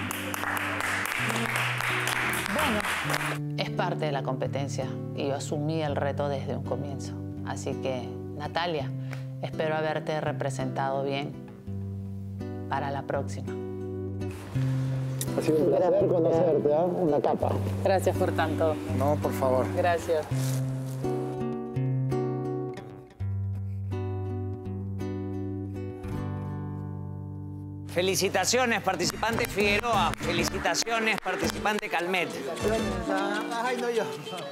Bueno, es parte de la competencia y yo asumí el reto desde un comienzo. Así que, Natalia, espero haberte representado bien para la próxima. Ha sido un placer conocerte, ¿eh? Una capa. Gracias por tanto. No, por favor. Gracias. Felicitaciones, participante Figueroa. Felicitaciones, participante Calmet. Ay, no yo.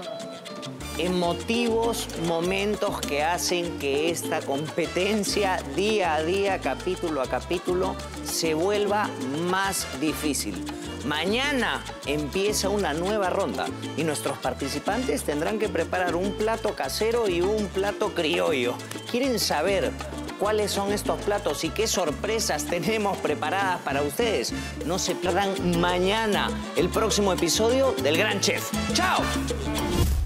Emotivos momentos que hacen que esta competencia día a día, capítulo a capítulo, se vuelva más difícil. Mañana empieza una nueva ronda y nuestros participantes tendrán que preparar un plato casero y un plato criollo. ¿Quieren saber cuáles son estos platos y qué sorpresas tenemos preparadas para ustedes? No se pierdan mañana el próximo episodio del Gran Chef. ¡Chao!